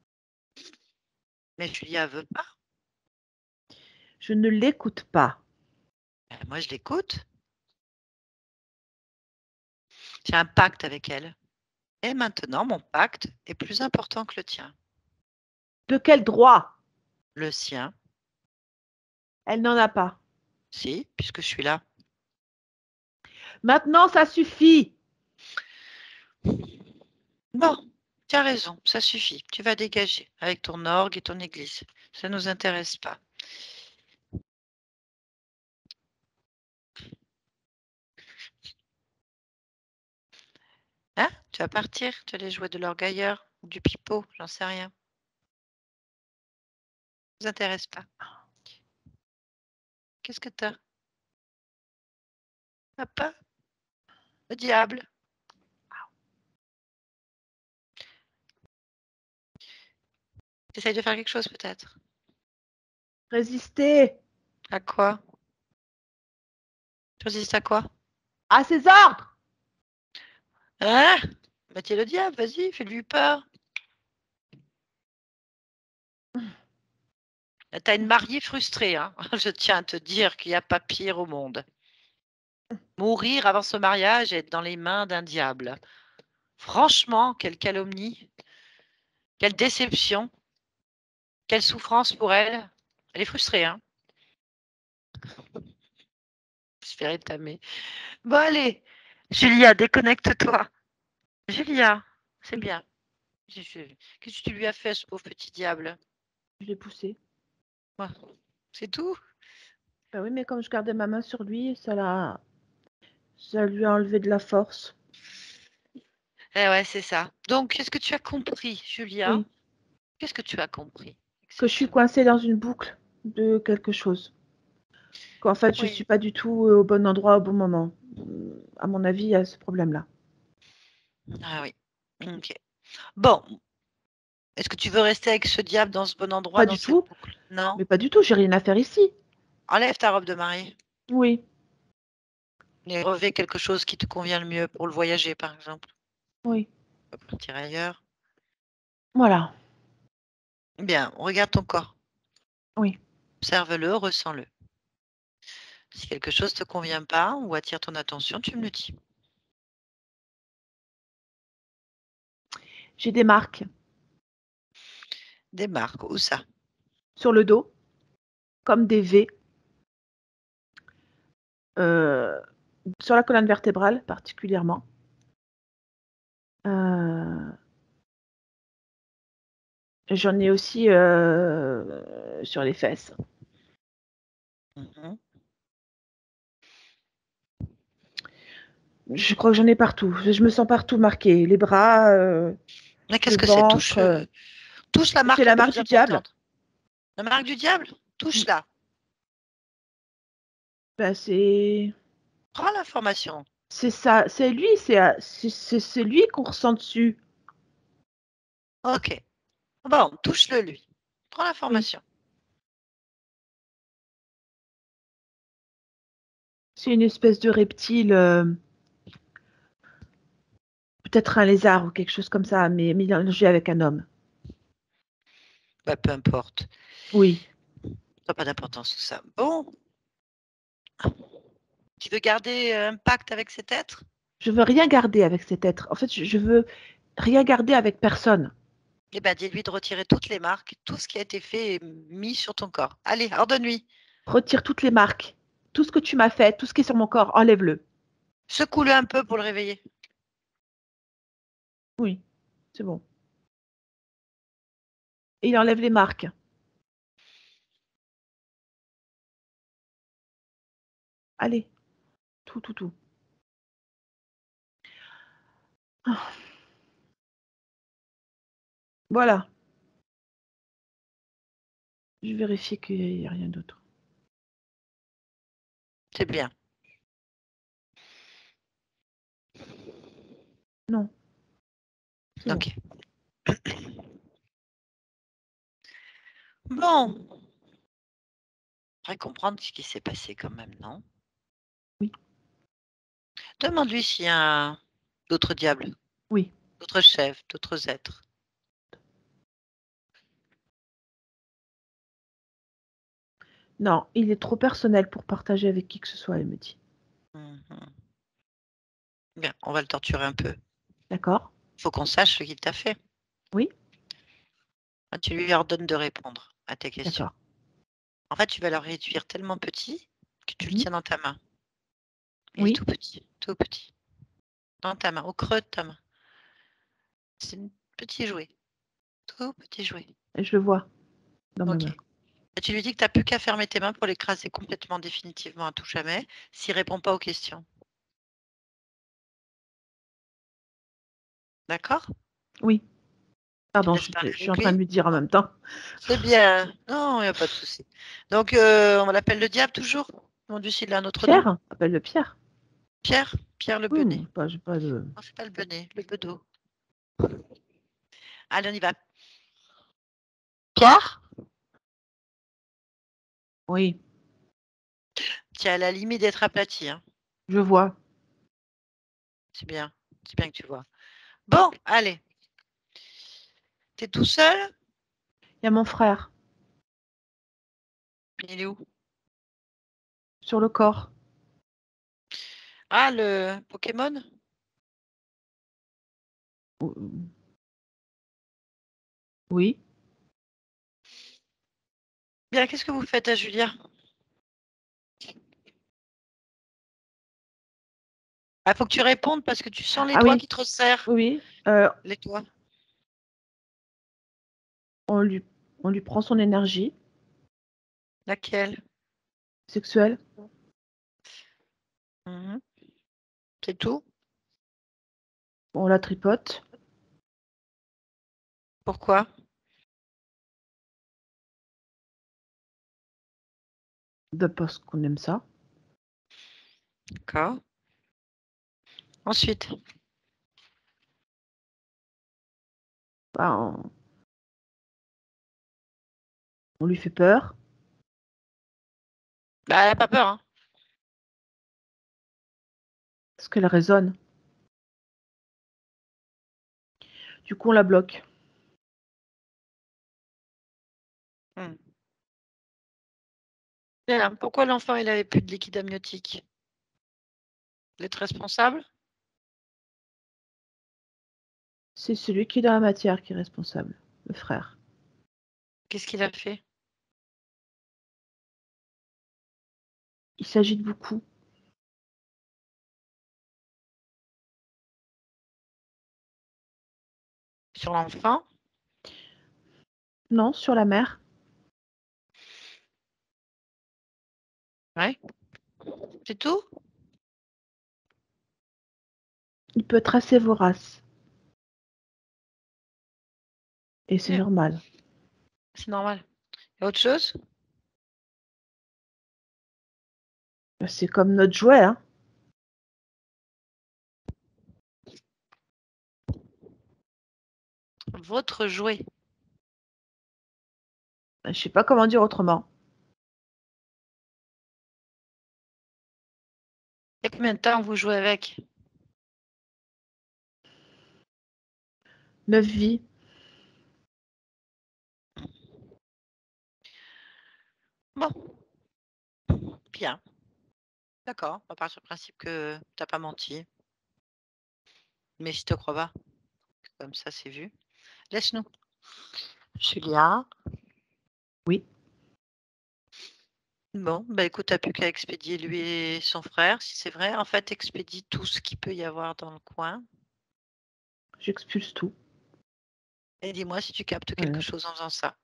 S1: Mais Julia veut pas.
S3: Je ne l'écoute pas.
S1: Moi, je l'écoute. J'ai un pacte avec elle. Et maintenant, mon pacte est plus important que le tien.
S3: De quel droit?
S1: Le sien,
S3: Elle n'en a pas.
S1: si, puisque je suis là.
S3: Maintenant, ça suffit.
S1: Bon, tu as raison, ça suffit. Tu vas dégager avec ton orgue et ton église. Ça ne nous intéresse pas. Hein? Tu vas partir, tu vas aller jouer de l'orgueilleur ou du pipeau, j'en sais rien. Ça vous intéresse pas. Qu'est-ce que t'as? Papa? Le diable? T'essayes de faire quelque chose peut-être?
S3: Résister
S1: À quoi? Tu résistes à quoi?
S3: à ses ordres.
S1: Hein? Bah t'es le diable, vas-y, fais-lui peur. T'as une mariée frustrée, hein. Je tiens à te dire qu'il n'y a pas pire au monde. Mourir avant ce mariage et être dans les mains d'un diable. Franchement, quelle calomnie, quelle déception, quelle souffrance pour elle. Elle est frustrée, hein. J'espérais t'aimer. Bon, allez, Julia, déconnecte-toi. Julia, c'est bien. Qu'est-ce que tu lui as fait, ce pauvre petit diable?
S3: Je l'ai poussé.
S1: Ouais, c'est tout?
S3: Bah oui, mais comme je gardais ma main sur lui, ça lui a enlevé de la force.
S1: Eh ouais, c'est ça. Donc, qu'est-ce que tu as compris, Julia?
S3: Oui,
S1: Qu'est-ce que tu as compris
S3: que je suis
S1: exactement?
S3: coincée dans une boucle de quelque chose. Qu'en fait, je
S1: Oui.
S3: suis pas du tout au bon endroit au bon moment. À mon avis, il y a ce problème-là.
S1: Ah oui. Ok. Bon, est-ce que tu veux rester avec ce diable dans ce bon endroit,
S3: Pas
S1: dans
S3: du
S1: cette
S3: tout,
S1: boucle? Non?
S3: mais pas du tout, j'ai rien à faire ici.
S1: Enlève ta robe de mariée
S3: Oui,
S1: et revêt quelque chose qui te convient le mieux pour le voyager, par exemple.
S3: oui,
S1: Tu peux partir ailleurs.
S3: voilà,
S1: Bien, regarde ton corps.
S3: oui.
S1: Observe-le, ressens-le. Si quelque chose ne te convient pas ou attire ton attention, tu me le dis.
S3: J'ai des marques
S1: Des marques, où ça?
S3: sur le dos, comme des V, euh, sur la colonne vertébrale particulièrement. Euh, J'en ai aussi sur les fesses.
S1: Mhm.
S3: Je crois que j'en ai partout. Je me sens partout marquée. Les bras,
S1: Mais
S3: le
S1: qu'est-ce que c'est?
S3: ventre.
S1: Touche la
S3: C'est
S1: marque
S3: la
S1: la
S3: marque
S1: plus
S3: du diable.
S1: importante. La marque du diable?
S3: Mm.
S1: Touche-la.
S3: Ben,
S1: Prends l'information.
S3: c'est ça, c'est lui, c'est lui qu'on ressent dessus.
S1: Ok. Bon, touche-le lui. Prends
S3: Oui,
S1: l'information.
S3: c'est une espèce de reptile, peut-être un lézard ou quelque chose comme ça, mais mélangé avec un homme.
S1: Bah, peu importe.
S3: Oui.
S1: Ça n'a pas d'importance tout ça. Bon, tu veux garder un pacte avec cet être?
S3: Je veux rien garder avec cet être. En fait, je veux rien garder avec personne.
S1: Eh bien, dis-lui de retirer toutes les marques, tout ce qui a été fait et mis sur ton corps. Allez, ordonne-lui.
S3: Retire toutes les marques. Tout ce que tu m'as fait, tout ce qui est sur mon corps, enlève-le.
S1: Secoue-le un peu pour le réveiller.
S3: Oui, c'est bon. Et il enlève les marques. Allez, tout, tout, tout. Ah, voilà. Je vérifie qu'il n'y a rien d'autre.
S1: C'est bien.
S3: Non, c'est bon.
S1: Ok. Bon, faudrait comprendre ce qui s'est passé quand même, non?
S3: Oui,
S1: Demande-lui s'il y a d'autres diables,
S3: oui.
S1: d'autres chefs, d'autres êtres.
S3: Non, il est trop personnel pour partager avec qui que ce soit, elle me dit.
S1: Mhm. Bien, on va le torturer un peu.
S3: D'accord?
S1: Faut qu'on sache ce qu'il t'a fait.
S3: Oui?
S1: Ah, tu lui ordonnes de répondre à tes questions.
S3: D'accord.
S1: En fait, tu vas le réduire tellement petit que tu le
S3: Mhm.
S1: tiens dans ta main. Il est
S3: Oui,
S1: tout petit, dans ta main, au creux de ta main. C'est un petit jouet, tout petit jouet.
S3: et je le vois dans ma
S1: Ok.
S3: main.
S1: Et tu lui dis que tu n'as plus qu'à fermer tes mains pour l'écraser complètement, définitivement, à tout jamais, s'il ne répond pas aux questions. D'accord?
S3: Oui.
S1: Tu
S3: Pardon,
S1: laisses parler
S3: je suis en
S1: avec
S3: train de
S1: lui?
S3: lui dire en même temps.
S1: C'est bien. Non, il n'y a pas de souci. Donc, on l'appelle le diable toujours? Mon Dieu, s'il a un autre nom?
S3: Pierre, appelle-le Pierre.
S1: Pierre? Pierre le
S3: Oui,
S1: Benet.
S3: j'ai pas de...
S1: Non, c'est pas le Benet, le Bedeau. Allez, on y va. Pierre?
S3: Oui,
S1: Tu es à la limite d'être aplati, hein.
S3: je vois.
S1: C'est bien. C'est bien que tu vois. Bon, allez. T'es tout seul?
S3: Il y a mon frère,
S1: Il est où?
S3: sur le corps.
S1: Ah, le Pokémon?
S3: Oui.
S1: Bien, qu'est-ce que vous faites à Julia? Ah, faut que tu répondes parce que tu sens les
S3: Ah
S1: doigts
S3: oui,
S1: qui te resserrent.
S3: oui.
S1: Les doigts.
S3: On lui prend son énergie
S1: Laquelle?
S3: sexuelle.
S1: Mhm. C'est tout?
S3: On la tripote.
S1: Pourquoi?
S3: Parce qu'on aime ça.
S1: D'accord. Ensuite,
S3: Bah, on lui fait peur.
S1: bah, elle n'a pas peur, hein.
S3: Parce qu'elle résonne. Du coup, on la bloque.
S1: Hmm. Bien, pourquoi l'enfant il avait plus de liquide amniotique? L'être responsable?
S3: C'est celui qui est dans la matière qui est responsable, le frère.
S1: Qu'est-ce qu'il a fait?
S3: Il s'agite beaucoup.
S1: Sur l'enfant?
S3: Non, sur la mère.
S1: Ouais. C'est tout?
S3: Il peut être assez vorace. Et c'est
S1: Bien,
S3: normal.
S1: c'est normal. Y a autre chose?
S3: C'est comme notre jouet, hein.
S1: Votre jouet.
S3: Je sais pas comment dire autrement.
S1: Il y a combien de temps vous jouez avec?
S3: 9 vies.
S1: Bon, bien. D'accord. On va partir du principe que tu n'as pas menti. Mais je te crois pas. Comme ça, c'est vu. Laisse-nous. Julia.
S3: Oui.
S1: Bon, bah écoute, t'as plus qu'à expédier lui et son frère, si c'est vrai. En fait, expédie tout ce qu'il peut y avoir dans le coin.
S3: J'expulse tout.
S1: Et dis-moi si tu captes quelque
S3: Voilà.
S1: chose en faisant ça.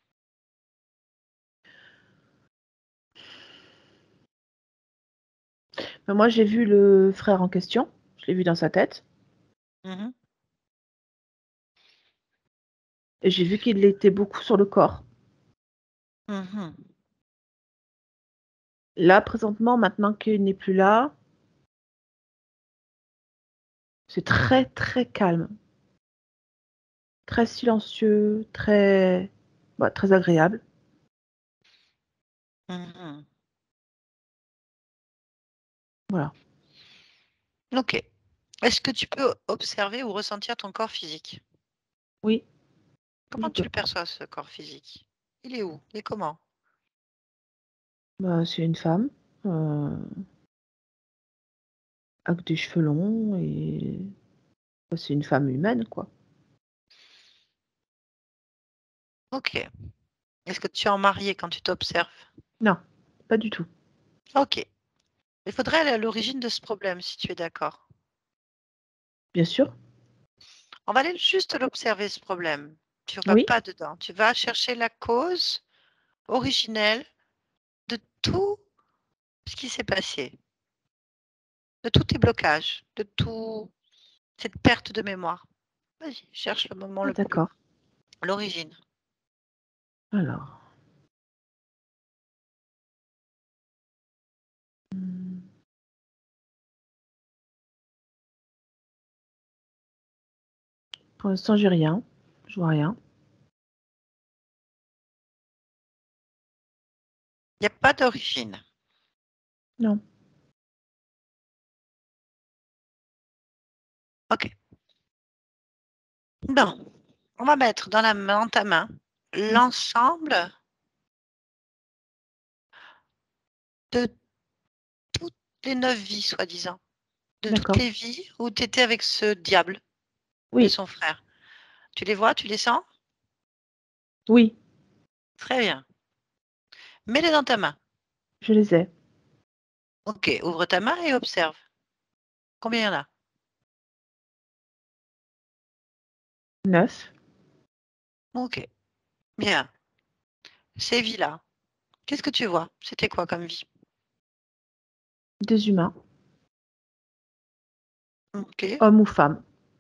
S3: Mais moi, j'ai vu le frère en question. Je l'ai vu dans sa tête.
S1: Mhm.
S3: Et j'ai vu qu'il était beaucoup sur le corps.
S1: Mhm.
S3: Là, présentement, maintenant qu'il n'est plus là, c'est très, très calme. Très silencieux, très agréable.
S1: Mhm.
S3: Voilà.
S1: Ok. Est-ce que tu peux observer ou ressentir ton corps physique?
S3: Oui, je
S1: Comment tu
S3: peux.
S1: le perçois, ce corps physique? Il est où? Il est comment?
S3: Bah, c'est une femme, avec des cheveux longs et bah, c'est une femme humaine, quoi.
S1: Ok. Est-ce que tu es en marié quand tu t'observes?
S3: Non, pas du tout.
S1: Ok. Il faudrait aller à l'origine de ce problème, si tu es d'accord.
S3: Bien sûr.
S1: On va aller juste l'observer, ce problème. Tu ne vas
S3: Oui,
S1: pas dedans. Tu vas chercher la cause originelle de tout ce qui s'est passé, de tous tes blocages, de toute cette perte de mémoire. Vas-y, cherche le moment
S3: Ah,
S1: le plus.
S3: d'accord.
S1: L'origine.
S3: Alors. Hmm. Pour l'instant, j'ai rien. Je vois rien.
S1: Il n'y a pas d'origine.
S3: Non.
S1: Ok. Bon, on va mettre dans ta main l'ensemble de toutes les 9 vies, soi-disant. De toutes
S3: D'accord.
S1: les vies où tu étais avec ce diable et
S3: Oui.
S1: son frère. Tu les vois, tu les sens?
S3: Oui.
S1: Très bien. Mets-les dans ta main.
S3: Je les ai.
S1: Ok, ouvre ta main et observe. Combien il y en a?
S3: 9.
S1: Ok, bien. Ces vies-là, qu'est-ce que tu vois? C'était quoi comme vie?
S3: Des humains.
S1: Ok,
S3: Hommes ou femmes.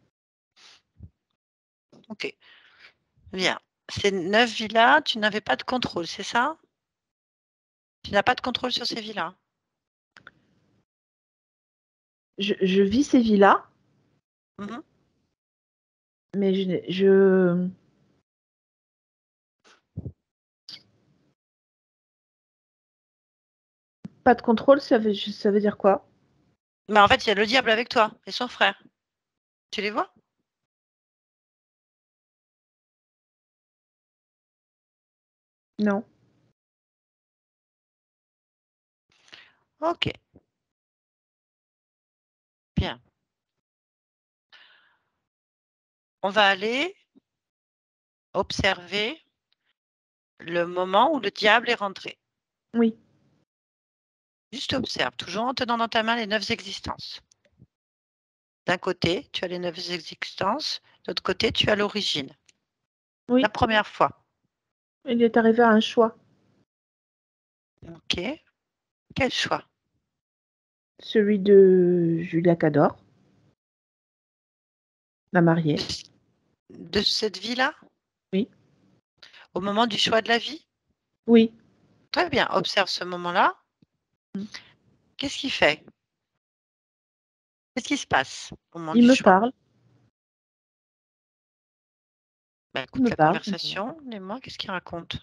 S1: ok, bien. Ces 9 vies-là, tu n'avais pas de contrôle, c'est ça? Tu n'as pas de contrôle sur ces vies-là?
S3: Je vis ces vies-là,
S1: Mhm.
S3: mais je... Pas de contrôle, ça veut dire quoi?
S1: Mais en fait, il y a le diable avec toi et son frère. Tu les vois?
S3: Non.
S1: Ok, bien. On va aller observer le moment où le diable est rentré.
S3: Oui.
S1: Juste observe, toujours en tenant dans ta main les 9 existences. D'un côté, tu as les 9 existences, de l'autre côté, tu as l'origine.
S3: Oui.
S1: La première fois.
S3: Il est arrivé à un choix.
S1: Ok. Quel choix?
S3: Celui de Julia Cador, la mariée.
S1: De cette vie-là?
S3: Oui.
S1: Au moment du choix de la vie?
S3: Oui.
S1: Très bien, observe ce moment-là.
S3: Mm.
S1: Qu'est-ce qu'il fait? Qu'est-ce qui se passe au moment
S3: Il
S1: du
S3: me
S1: choix?
S3: parle.
S1: Ben,
S3: Il
S1: écoute
S3: me
S1: la
S3: parle.
S1: conversation, dis-moi, qu'est-ce qu'il raconte?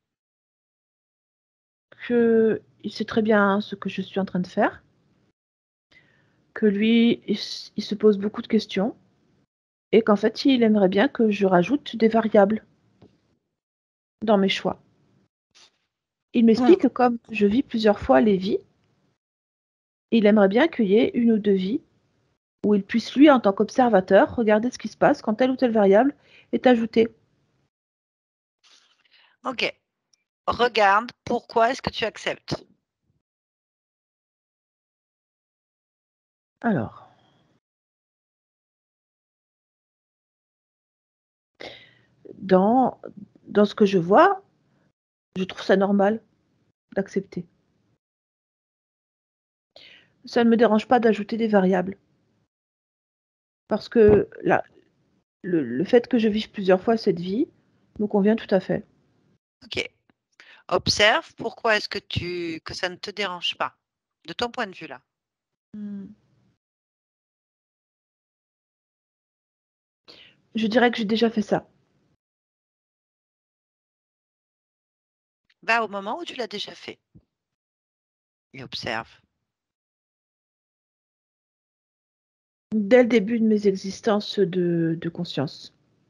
S3: Il sait très bien ce que je suis en train de faire. Que lui, il se pose beaucoup de questions. Et qu'en fait, il aimerait bien que je rajoute des variables dans mes choix. Il m'explique que comme je vis plusieurs fois les vies, il aimerait bien qu'il y ait une ou deux vies où il puisse, lui, en tant qu'observateur, regarder ce qui se passe quand telle ou telle variable est ajoutée.
S1: Ok. Regarde, pourquoi est-ce que tu acceptes?
S3: Alors, dans, dans ce que je vois, je trouve ça normal d'accepter. Ça ne me dérange pas d'ajouter des variables. Parce que le fait que je vive plusieurs fois cette vie me convient tout à fait.
S1: Ok. Observe pourquoi est-ce que ça ne te dérange pas, de ton point de vue là.
S3: Je dirais que j'ai déjà fait ça.
S1: Va au moment où tu l'as déjà fait et observe.
S3: Dès le début de mes existences de conscience.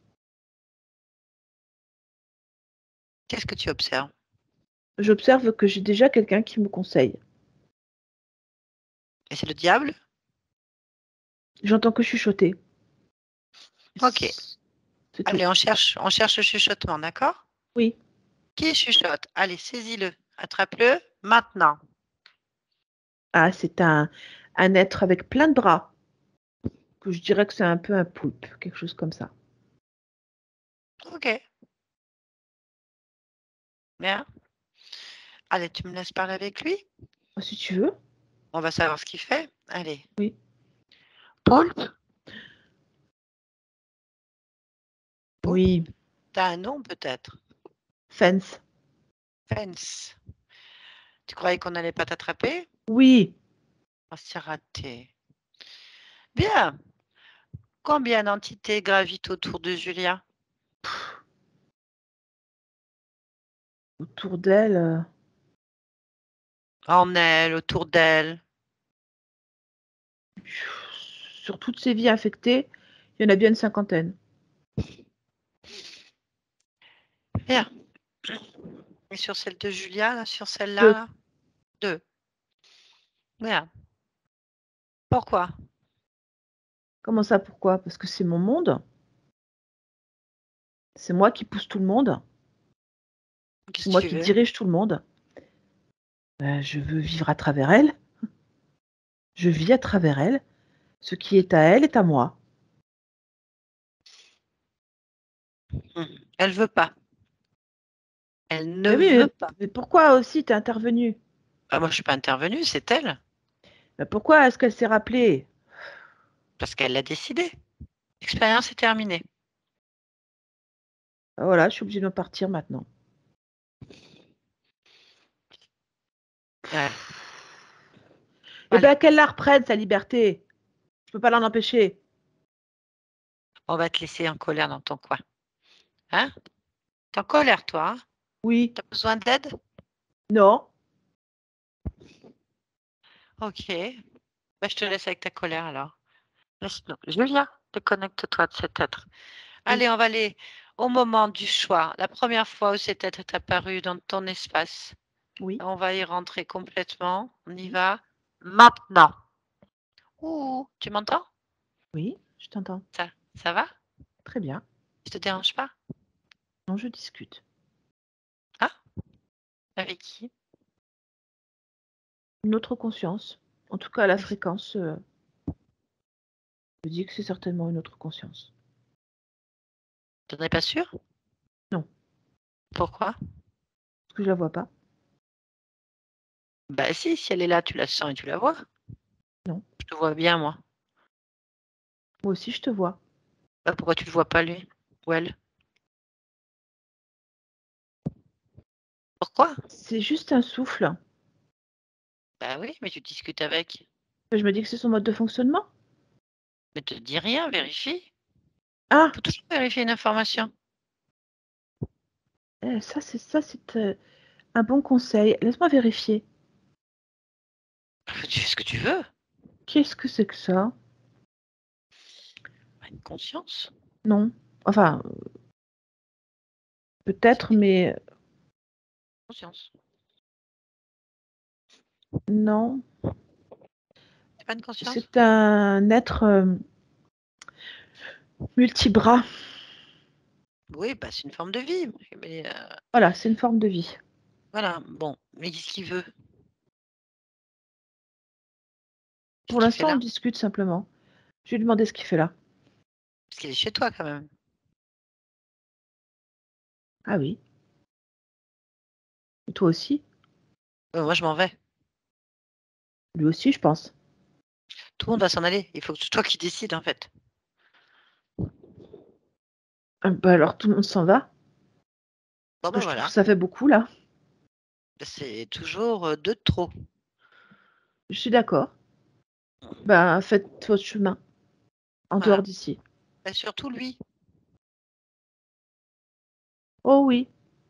S1: Qu'est-ce que tu observes?
S3: J'observe que j'ai déjà quelqu'un qui me conseille.
S1: Et c'est le diable?
S3: J'entends que chuchoter.
S1: Ok.
S3: C'est tout.
S1: Allez, on cherche le chuchotement, d'accord?
S3: Oui.
S1: Qui chuchote? Allez, saisis-le, attrape-le maintenant.
S3: Ah, c'est un être avec plein de bras. Que je dirais que c'est un peu un poulpe, quelque chose comme ça.
S1: Ok, bien. Allez, tu me laisses parler avec lui?
S3: Ah, si tu veux.
S1: On va savoir ce qu'il fait. Allez.
S3: Oui.
S1: Poulpe, Pou,
S3: Oui.
S1: t'as un nom peut-être?
S3: Fence.
S1: Fence. Tu croyais qu'on n'allait pas t'attraper?
S3: Oui.
S1: Oh, c'est raté. Bien. Combien d'entités gravitent autour de Julia?
S3: Autour d'elle.
S1: En elle, autour d'elle.
S3: Sur toutes ces vies affectées, il y en a bien une cinquantaine.
S1: Bien. Et sur celle de Julia, là, sur celle-là,
S3: Deux.
S1: là? 2. Bien. Pourquoi?
S3: Comment ça, pourquoi? Parce que c'est mon monde. C'est moi qui pousse tout le monde.
S1: Qu'est-ce
S3: C'est
S1: que
S3: moi
S1: tu
S3: qui
S1: veux?
S3: dirige tout le monde. Je veux vivre à travers elle. Je vis à travers elle. Ce qui est à elle est à moi.
S1: Elle veut pas. Elle ne
S3: Mais oui,
S1: veut pas.
S3: mais pourquoi aussi t'es intervenue?
S1: Ah, moi, je suis pas intervenue, c'est elle,
S3: Mais pourquoi est-ce qu'elle s'est rappelée?
S1: parce qu'elle l'a décidé. L'expérience est terminée.
S3: Ah, voilà, je suis obligée de partir maintenant.
S1: Ouais.
S3: Eh
S1: Allez,
S3: ben qu'elle la reprenne, sa liberté. Je peux pas l'en empêcher.
S1: on va te laisser en colère dans ton coin. Hein? T'es en colère, toi, hein?
S3: Oui,
S1: T'as besoin d'aide?
S3: non,
S1: Ok. Bah, je te laisse avec ta colère alors. Laisse-nous. Julia, déconnecte-toi de cet être.
S3: oui,
S1: Allez, on va aller au moment du choix. La première fois où cet être est apparu dans ton espace.
S3: oui,
S1: On va y rentrer complètement. On y
S3: oui,
S1: va maintenant. Ouh, tu m'entends?
S3: oui, je t'entends.
S1: Ça va?
S3: Très bien.
S1: Je te dérange pas?
S3: Non, je discute.
S1: Ah, avec qui?
S3: Une autre conscience. En tout cas, la
S1: Oui.
S3: fréquence me dit que c'est certainement une autre conscience.
S1: Tu n'en es pas sûr?
S3: Non,
S1: Pourquoi?
S3: parce que je la vois pas.
S1: Bah si elle est là, tu la sens et tu la vois.
S3: Non,
S1: Je te vois bien, moi.
S3: moi aussi je te vois.
S1: Bah pourquoi tu le vois pas, lui? Ou elle? Pourquoi?
S3: C'est juste un souffle.
S1: Bah oui, mais tu discutes avec.
S3: Je me dis que c'est son mode de fonctionnement.
S1: Mais te dis rien, vérifie.
S3: Ah,
S1: Faut toujours vérifier une information.
S3: ça c'est un bon conseil. Laisse-moi vérifier.
S1: Tu fais ce que tu veux.
S3: Qu'est-ce que c'est que ça?
S1: Bah, une conscience.
S3: Non. Enfin, peut-être,
S1: C'est une
S3: mais
S1: conscience.
S3: non.
S1: C'est pas une conscience?
S3: C'est un être multibras.
S1: Oui, bah c'est une forme de vie. Mais
S3: Voilà, c'est une forme de vie.
S1: voilà, bon. Mais qu'est-ce qu'il veut? Qu'est-ce
S3: Pour
S1: qu'il fait
S3: l'instant, on
S1: là?
S3: discute simplement. Je lui ai demandé ce qu'il fait là.
S1: Parce qu'il est chez toi quand même.
S3: Ah oui. Et toi aussi?
S1: Moi, je m'en vais.
S3: Lui aussi, je pense.
S1: Tout le monde va s'en aller. Il faut que c'est toi qui décides, en fait.
S3: Bah alors tout le monde s'en va.
S1: Bon,
S3: Moi,
S1: ben
S3: je trouve que
S1: voilà.
S3: ça fait beaucoup là.
S1: C'est toujours 2 de trop.
S3: Je suis d'accord. Bah faites votre chemin en dehors
S1: Voilà.
S3: d'ici.
S1: Et surtout lui.
S3: Oh oui,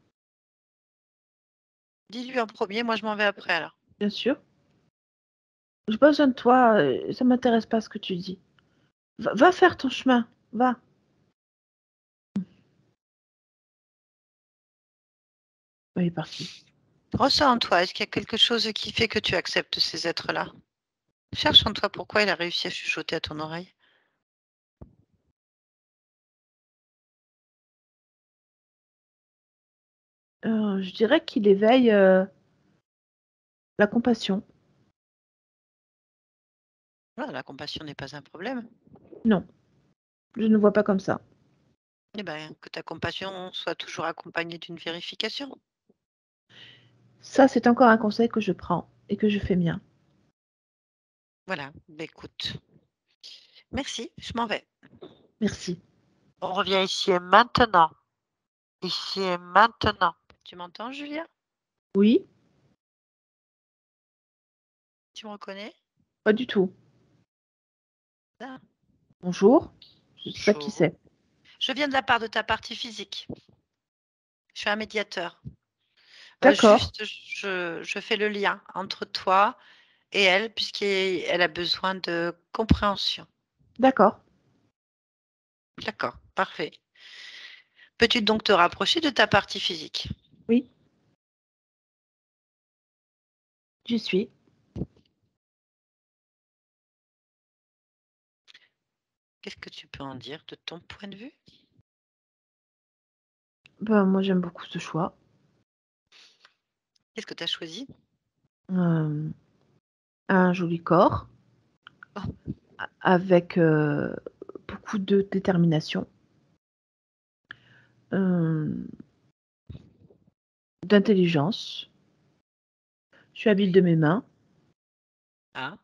S1: Dis-lui en premier, moi je m'en vais après alors.
S3: bien sûr. J'ai pas besoin de toi. Ça m'intéresse pas ce que tu dis. Va faire ton chemin. Va. Bah, il est parti.
S1: Ressens en toi, est-ce qu'il y a quelque chose qui fait que tu acceptes ces êtres-là? Cherche en toi pourquoi il a réussi à chuchoter à ton oreille.
S3: Je dirais qu'il éveille la compassion.
S1: Voilà, la compassion n'est pas un problème.
S3: Non, je ne vois pas comme ça.
S1: Eh ben, que ta compassion soit toujours accompagnée d'une vérification.
S3: Ça, c'est encore un conseil que je prends et que je fais mien.
S1: Voilà, ben écoute. Merci, je m'en vais.
S3: Merci.
S1: On revient ici et maintenant. Ici et maintenant. Tu m'entends, Julia?
S3: Oui,
S1: Tu me reconnais?
S3: pas du tout.
S1: Ah,
S3: Bonjour, je sais pas qui
S1: bonjour.
S3: c'est.
S1: Je viens de la part de ta partie physique. Je suis un médiateur.
S3: D'accord,
S1: Juste, je fais le lien entre toi et elle, puisqu'elle a besoin de compréhension.
S3: d'accord.
S1: D'accord, parfait. Peux-tu donc te rapprocher de ta partie physique?
S3: Oui, j'y suis.
S1: Qu'est-ce que tu peux en dire de ton point de vue?
S3: Ben, moi, j'aime beaucoup ce choix.
S1: Qu'est-ce que tu as choisi?
S3: Euh, un joli corps
S1: Oh,
S3: avec beaucoup de détermination, euh, d'intelligence. Je suis habile de mes mains.
S1: ah,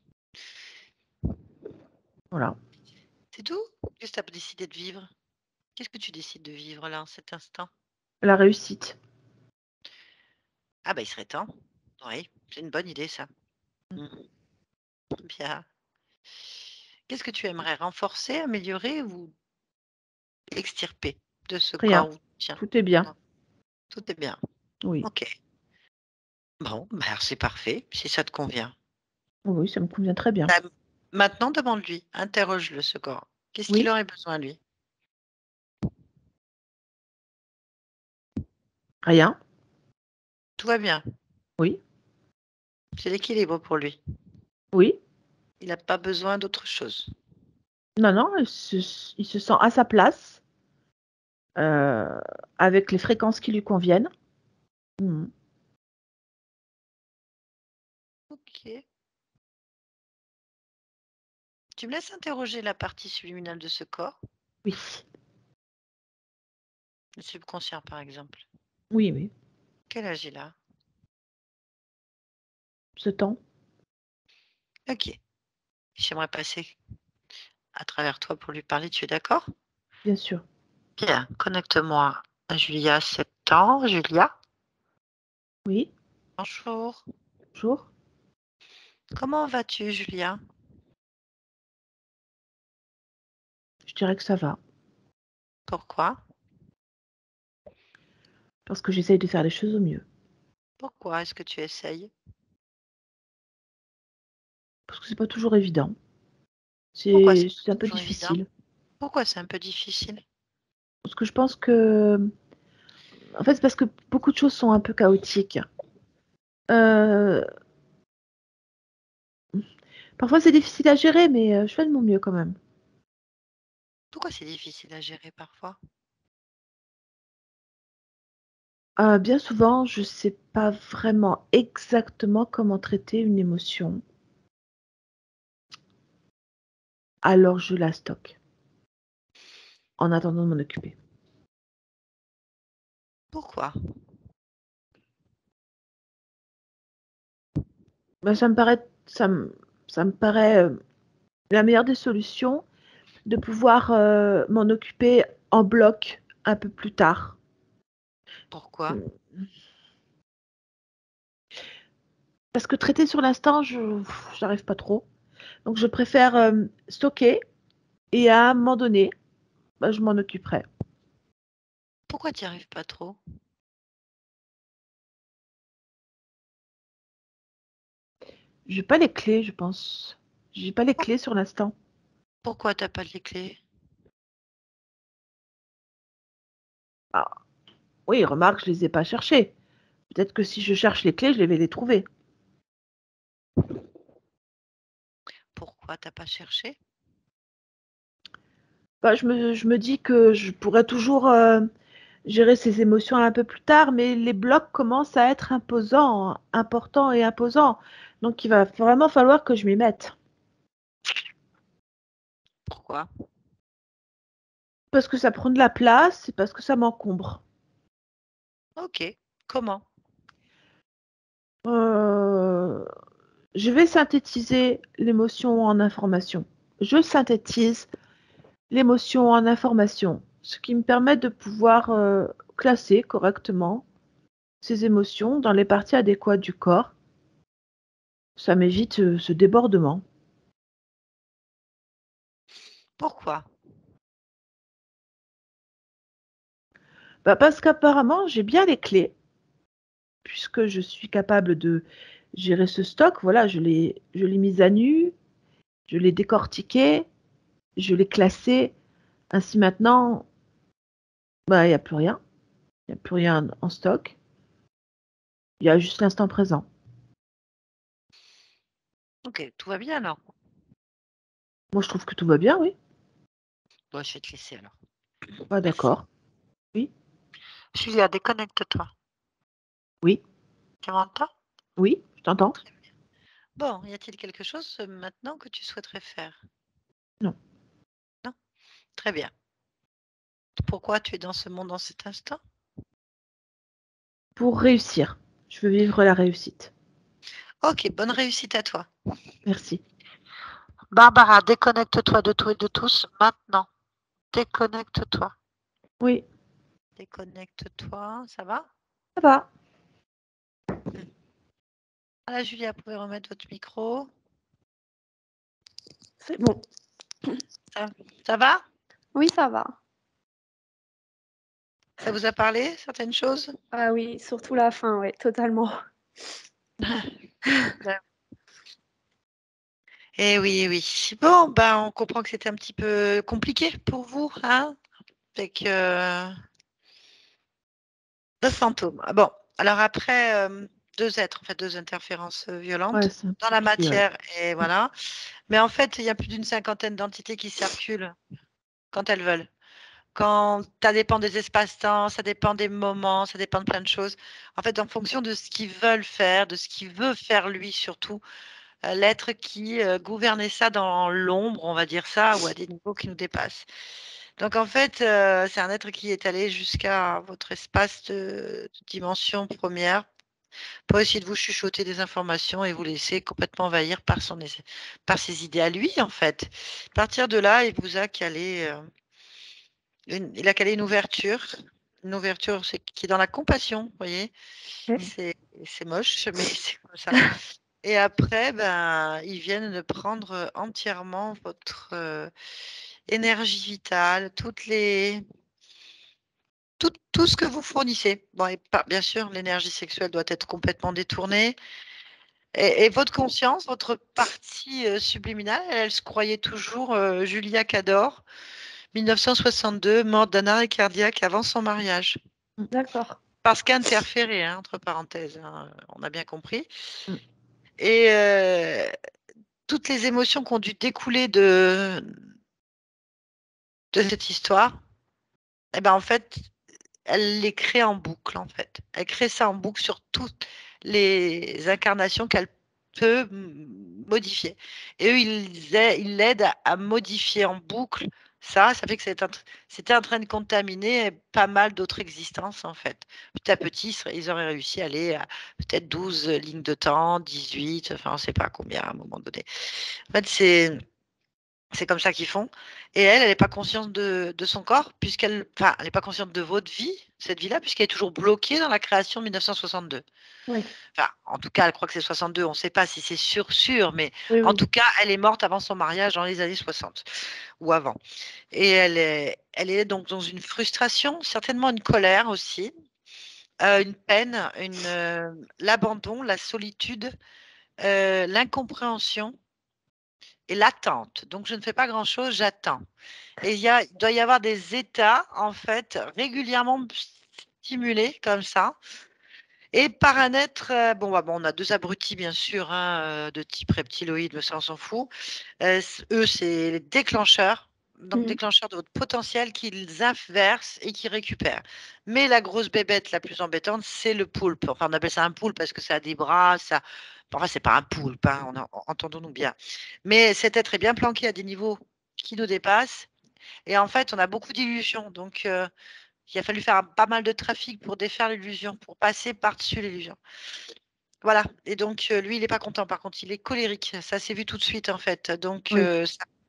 S3: Voilà.
S1: c'est tout? Qu'est-ce que tu as décidé de vivre? Qu'est-ce que tu décides de vivre là, en cet instant?
S3: La réussite.
S1: Ah bah il serait temps. Oui, c'est une bonne idée ça. Mm. Bien. Qu'est-ce que tu aimerais renforcer, améliorer ou extirper de ce
S3: Rien.
S1: corps? Tiens,
S3: Tout est bien.
S1: non, tout est bien.
S3: Oui.
S1: Ok. Bon, bah alors c'est parfait, si ça te convient.
S3: Oui, ça me convient très bien.
S1: Bah, maintenant, demande-lui, interroge-le ce corps. Qu'est-ce qu'il
S3: Oui.
S1: aurait besoin, lui?
S3: Rien.
S1: Tout va bien.
S3: Oui.
S1: C'est l'équilibre pour lui.
S3: Oui.
S1: Il n'a pas besoin d'autre chose.
S3: Non, non, il se sent à sa place, euh, avec les fréquences qui lui conviennent. Mhm.
S1: Ok. Tu me laisses interroger la partie subliminale de ce corps,
S3: Oui.
S1: le subconscient par exemple.
S3: Oui, oui.
S1: Quel âge il a?
S3: Ce temps.
S1: Ok. J'aimerais passer à travers toi pour lui parler, tu es d'accord?
S3: Bien sûr.
S1: Bien, connecte-moi à Julia, 7 ans. Julia,
S3: Oui.
S1: bonjour.
S3: Bonjour.
S1: Comment vas-tu, Julia?
S3: Je dirais que ça va.
S1: Pourquoi?
S3: Parce que j'essaye de faire les choses au mieux.
S1: Pourquoi est-ce que tu essayes?
S3: Parce que c'est pas toujours évident.
S1: Pourquoi c'est
S3: C'est un
S1: pas
S3: peu
S1: toujours évident?
S3: difficile.
S1: Pourquoi c'est un peu difficile?
S3: Parce que je pense que, en fait, c'est parce que beaucoup de choses sont un peu chaotiques. Euh, Parfois, c'est difficile à gérer, mais je fais de mon mieux quand même.
S1: Pourquoi c'est difficile à gérer parfois?
S3: Bien souvent, je sais pas vraiment exactement comment traiter une émotion, alors je la stocke en attendant de m'en occuper.
S1: Pourquoi?
S3: Ben, ça me paraît la meilleure des solutions de pouvoir m'en occuper en bloc un peu plus tard.
S1: Pourquoi?
S3: Mm. Parce que traiter sur l'instant, je n'arrive pas trop. Donc je préfère stocker et à un moment donné, ben, je m'en occuperai.
S1: Pourquoi tu n'y arrives pas trop?
S3: J'ai pas les clés, je pense. J'ai pas les
S1: Pour-
S3: clés sur l'instant.
S1: Pourquoi t'as pas les clés?
S3: Ah, oui, remarque, je les ai pas cherchées. Peut-être que si je cherche les clés, je vais les trouver.
S1: Pourquoi t'as pas cherché?
S3: Bah, je me dis que je pourrais toujours gérer ces émotions un peu plus tard, mais les blocs commencent à être imposants, hein, importants et imposants. Donc il va vraiment falloir que je m'y mette.
S1: Pourquoi?
S3: Parce que ça prend de la place et parce que ça m'encombre.
S1: Ok. Comment?
S3: Euh, je vais synthétiser l'émotion en information. Je synthétise l'émotion en information, ce qui me permet de pouvoir classer correctement ces émotions dans les parties adéquates du corps. Ça m'évite ce débordement.
S1: Pourquoi?
S3: Bah, parce qu'apparemment, j'ai bien les clés, puisque je suis capable de gérer ce stock. Voilà, je l'ai mis à nu, je l'ai décortiqué, je l'ai classé. Ainsi maintenant, bah, il n'y a plus rien. Il n'y a plus rien en stock. Il y a juste l'instant présent.
S1: OK, tout va bien alors?
S3: Moi, je trouve que tout va bien, oui.
S1: Bon, je vais te laisser alors.
S3: Ah,
S1: Merci.
S3: d'accord. Oui,
S1: Julia, déconnecte-toi.
S3: oui,
S1: Tu m'entends?
S3: oui, je t'entends.
S1: Très bien. Bon, y a-t-il quelque chose, maintenant que tu souhaiterais faire?
S3: Non.
S1: Non? Très bien. Pourquoi tu es dans ce monde en cet instant?
S3: Pour réussir. Je veux vivre la réussite.
S1: OK, bonne réussite à toi.
S3: Merci.
S1: Barbara, déconnecte-toi de tout et de tous maintenant. Déconnecte-toi.
S3: Oui,
S1: Déconnecte-toi, ça va?
S3: ça va.
S1: Voilà, Julia, vous pouvez remettre votre micro.
S2: C'est bon.
S1: Ça, ça va?
S2: Oui, ça va.
S1: Ça vous a parlé, certaines choses?
S2: Ah oui, surtout la fin, ouais, totalement.
S1: Eh oui, eh oui. Bon, ben, on comprend que c'était un petit peu compliqué pour vous, hein? Avec le fantôme. Ah bon, alors après, 2 êtres, en fait, 2 interférences,
S3: Ouais,
S1: violentes
S3: c'est un
S1: dans
S3: peu
S1: la
S3: compliqué, ouais.
S1: matière et voilà. Mais en fait, il y a plus d'une cinquantaine d'entités qui circulent quand elles veulent. Quand ça dépend des espaces-temps, ça dépend des moments, ça dépend de plein de choses. En fait, en fonction de ce qu'ils veulent faire, de ce qu'il veut faire lui surtout, l'être qui, gouvernait ça dans l'ombre, on va dire ça, ou à des niveaux qui nous dépassent. Donc en fait, c'est un être qui est allé jusqu'à votre espace de dimension première pour essayer de vous chuchoter des informations et vous laisser complètement envahir par ses idées à lui, en fait. À partir de là, il vous a calé, il a calé une ouverture c'est qui est dans la compassion, vous voyez?
S2: Ouais.
S1: C'est c'est moche, mais c'est comme ça et après, ben, ils viennent de prendre, entièrement votre, énergie vitale, tout ce que vous fournissez. Bon et pas bien sûr, l'énergie sexuelle doit être complètement détournée et votre conscience, votre partie, subliminale, elle se croyait toujours, Julia Cador, 1962, morte d'un arrêt cardiaque avant son mariage.
S3: Mmh,
S2: D'accord.
S1: Parce qu'interférée, hein, entre parenthèses, hein, on a bien compris
S3: mmh.
S1: et toutes les émotions qui ont dû découler de cette histoire et ben, en fait, elle les crée en boucle, en fait. Elle crée ça en boucle sur toutes les incarnations qu'elle peut modifier et eux, ils l'aident à modifier en boucle ça. Ça fait que c'était en train de contaminer pas mal d'autres existences, en fait. Petit à petit, ils auraient réussi à aller à peut-être 12 lignes de temps, 18, enfin, on ne sait pas combien à un moment donné. En fait, c'est comme ça qu'ils font et elle est pas consciente de son corps puisqu'elle enfin, elle est pas consciente de votre vie, cette vie-là, puisqu'elle est toujours bloquée dans la création de 1962.
S2: Oui,
S1: Enfin, en tout cas, elle croit que c'est 62, on ne sait pas si c'est sûr, mais
S2: oui,
S1: en
S2: oui.
S1: tout cas, elle est morte avant son mariage dans les années 60 ou avant et elle est donc dans une frustration, certainement une colère aussi, une peine, l'abandon, la solitude, l'incompréhension et l'attente. Donc je ne fais pas grand-chose, j'attends. Et il doit y avoir des états, en fait, régulièrement stimulés comme ça et par un être, bon, on a 2 abrutis bien sûr, hein, de type reptiloïde, mais ça on s'en fout. Eux, c'est les déclencheurs, donc
S2: Mmh.
S1: déclencheurs de votre potentiel qu'ils inversent et qui récupèrent. Mais la grosse bébête la plus embêtante, c'est le poulpe. Enfin, on appelle ça un poulpe parce que ça a des bras, ça enfin, c'est pas un poulpe, hein, entendons-nous bien. Mais cet être est bien planqué à des niveaux qui nous dépassent et en fait, on a beaucoup d'illusions donc il a fallu faire pas mal de trafic pour défaire l'illusion, pour passer par-dessus l'illusion. Voilà et donc lui, il est pas content par contre, il est colérique. Ça s'est vu tout de suite en fait donc
S2: Oui.
S1: ça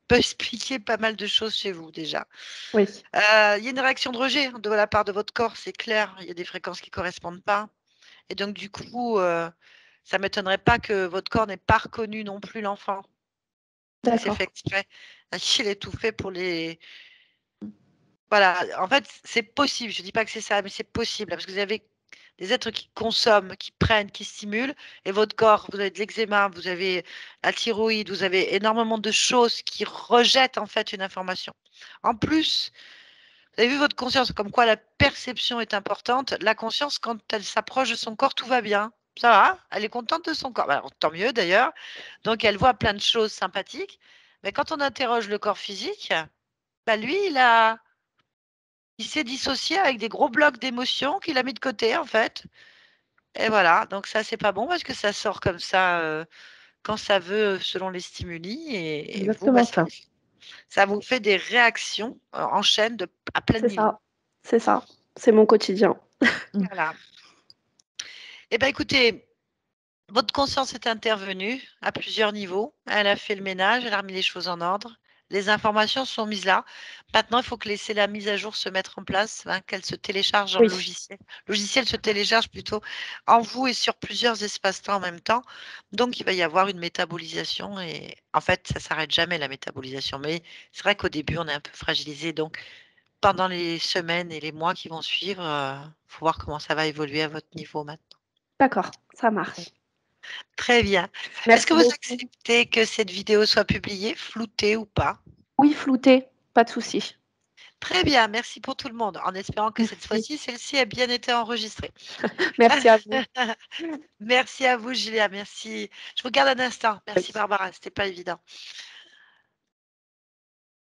S1: peut expliquer pas mal de choses chez vous déjà.
S2: Oui,
S1: Il y a une réaction de rejet de la part de votre corps, c'est clair. Il y a des fréquences qui ne correspondent pas. Et donc, du coup, ça ne m'étonnerait pas que votre corps n'ait pas reconnu non plus l'enfant. Parce que c'est fait
S2: d'accord.
S1: exprès. Il est tout fait pour les. Voilà, en fait, c'est possible. Je ne dis pas que c'est ça, mais c'est possible. Parce que vous avez des êtres qui consomment, qui prennent, qui stimulent. Et votre corps, vous avez de l'eczéma, vous avez la thyroïde, vous avez énormément de choses qui rejettent en fait une information. En plus, vous avez vu votre conscience, comme quoi la perception est importante. La conscience, quand elle s'approche de son corps, tout va bien. Ça va, elle est contente de son corps. Alors, tant mieux d'ailleurs. Donc, elle voit plein de choses sympathiques. Mais quand on interroge le corps physique, bah, lui, il s'est dissocié avec des gros blocs d'émotions qu'il a mis de côté, en fait. Et voilà, donc ça, c'est pas bon parce que ça sort comme ça quand ça veut, selon les stimuli. Et vous, bah,
S2: Exactement ça.
S1: ça vous fait des réactions en chaîne à plein
S2: C'est
S1: niveau.
S2: ça. C'est ça. C'est mon quotidien.
S1: Voilà. Eh bien, écoutez, votre conscience est intervenue à plusieurs niveaux. Elle a fait le ménage, elle a remis les choses en ordre. Les informations sont mises là. Maintenant, il faut que laisser la mise à jour se mettre en place, hein, qu'elle se télécharge dans le
S2: Oui,
S1: logiciel. Le logiciel se télécharge plutôt en vous et sur plusieurs espaces-temps en même temps. Donc, il va y avoir une métabolisation et en fait, ça s'arrête jamais la métabolisation. Mais c'est vrai qu'au début, on est un peu fragilisé. Donc, pendant les semaines et les mois qui vont suivre, faut voir comment ça va évoluer à votre niveau maintenant.
S2: d'accord, ça marche.
S1: Très bien. Est-ce que
S2: Merci
S1: vous
S2: beaucoup.
S1: acceptez que cette vidéo soit publiée, floutée ou pas?
S2: Oui, flouté, pas de souci.
S1: Très bien, merci pour tout le monde, en espérant que cette
S2: Merci.
S1: fois-ci, celle-ci a bien été enregistrée.
S2: Merci à vous.
S1: Merci à vous, Julia, merci. Je vous garde un instant.
S2: Oui.
S1: Merci Barbara, c'était pas évident.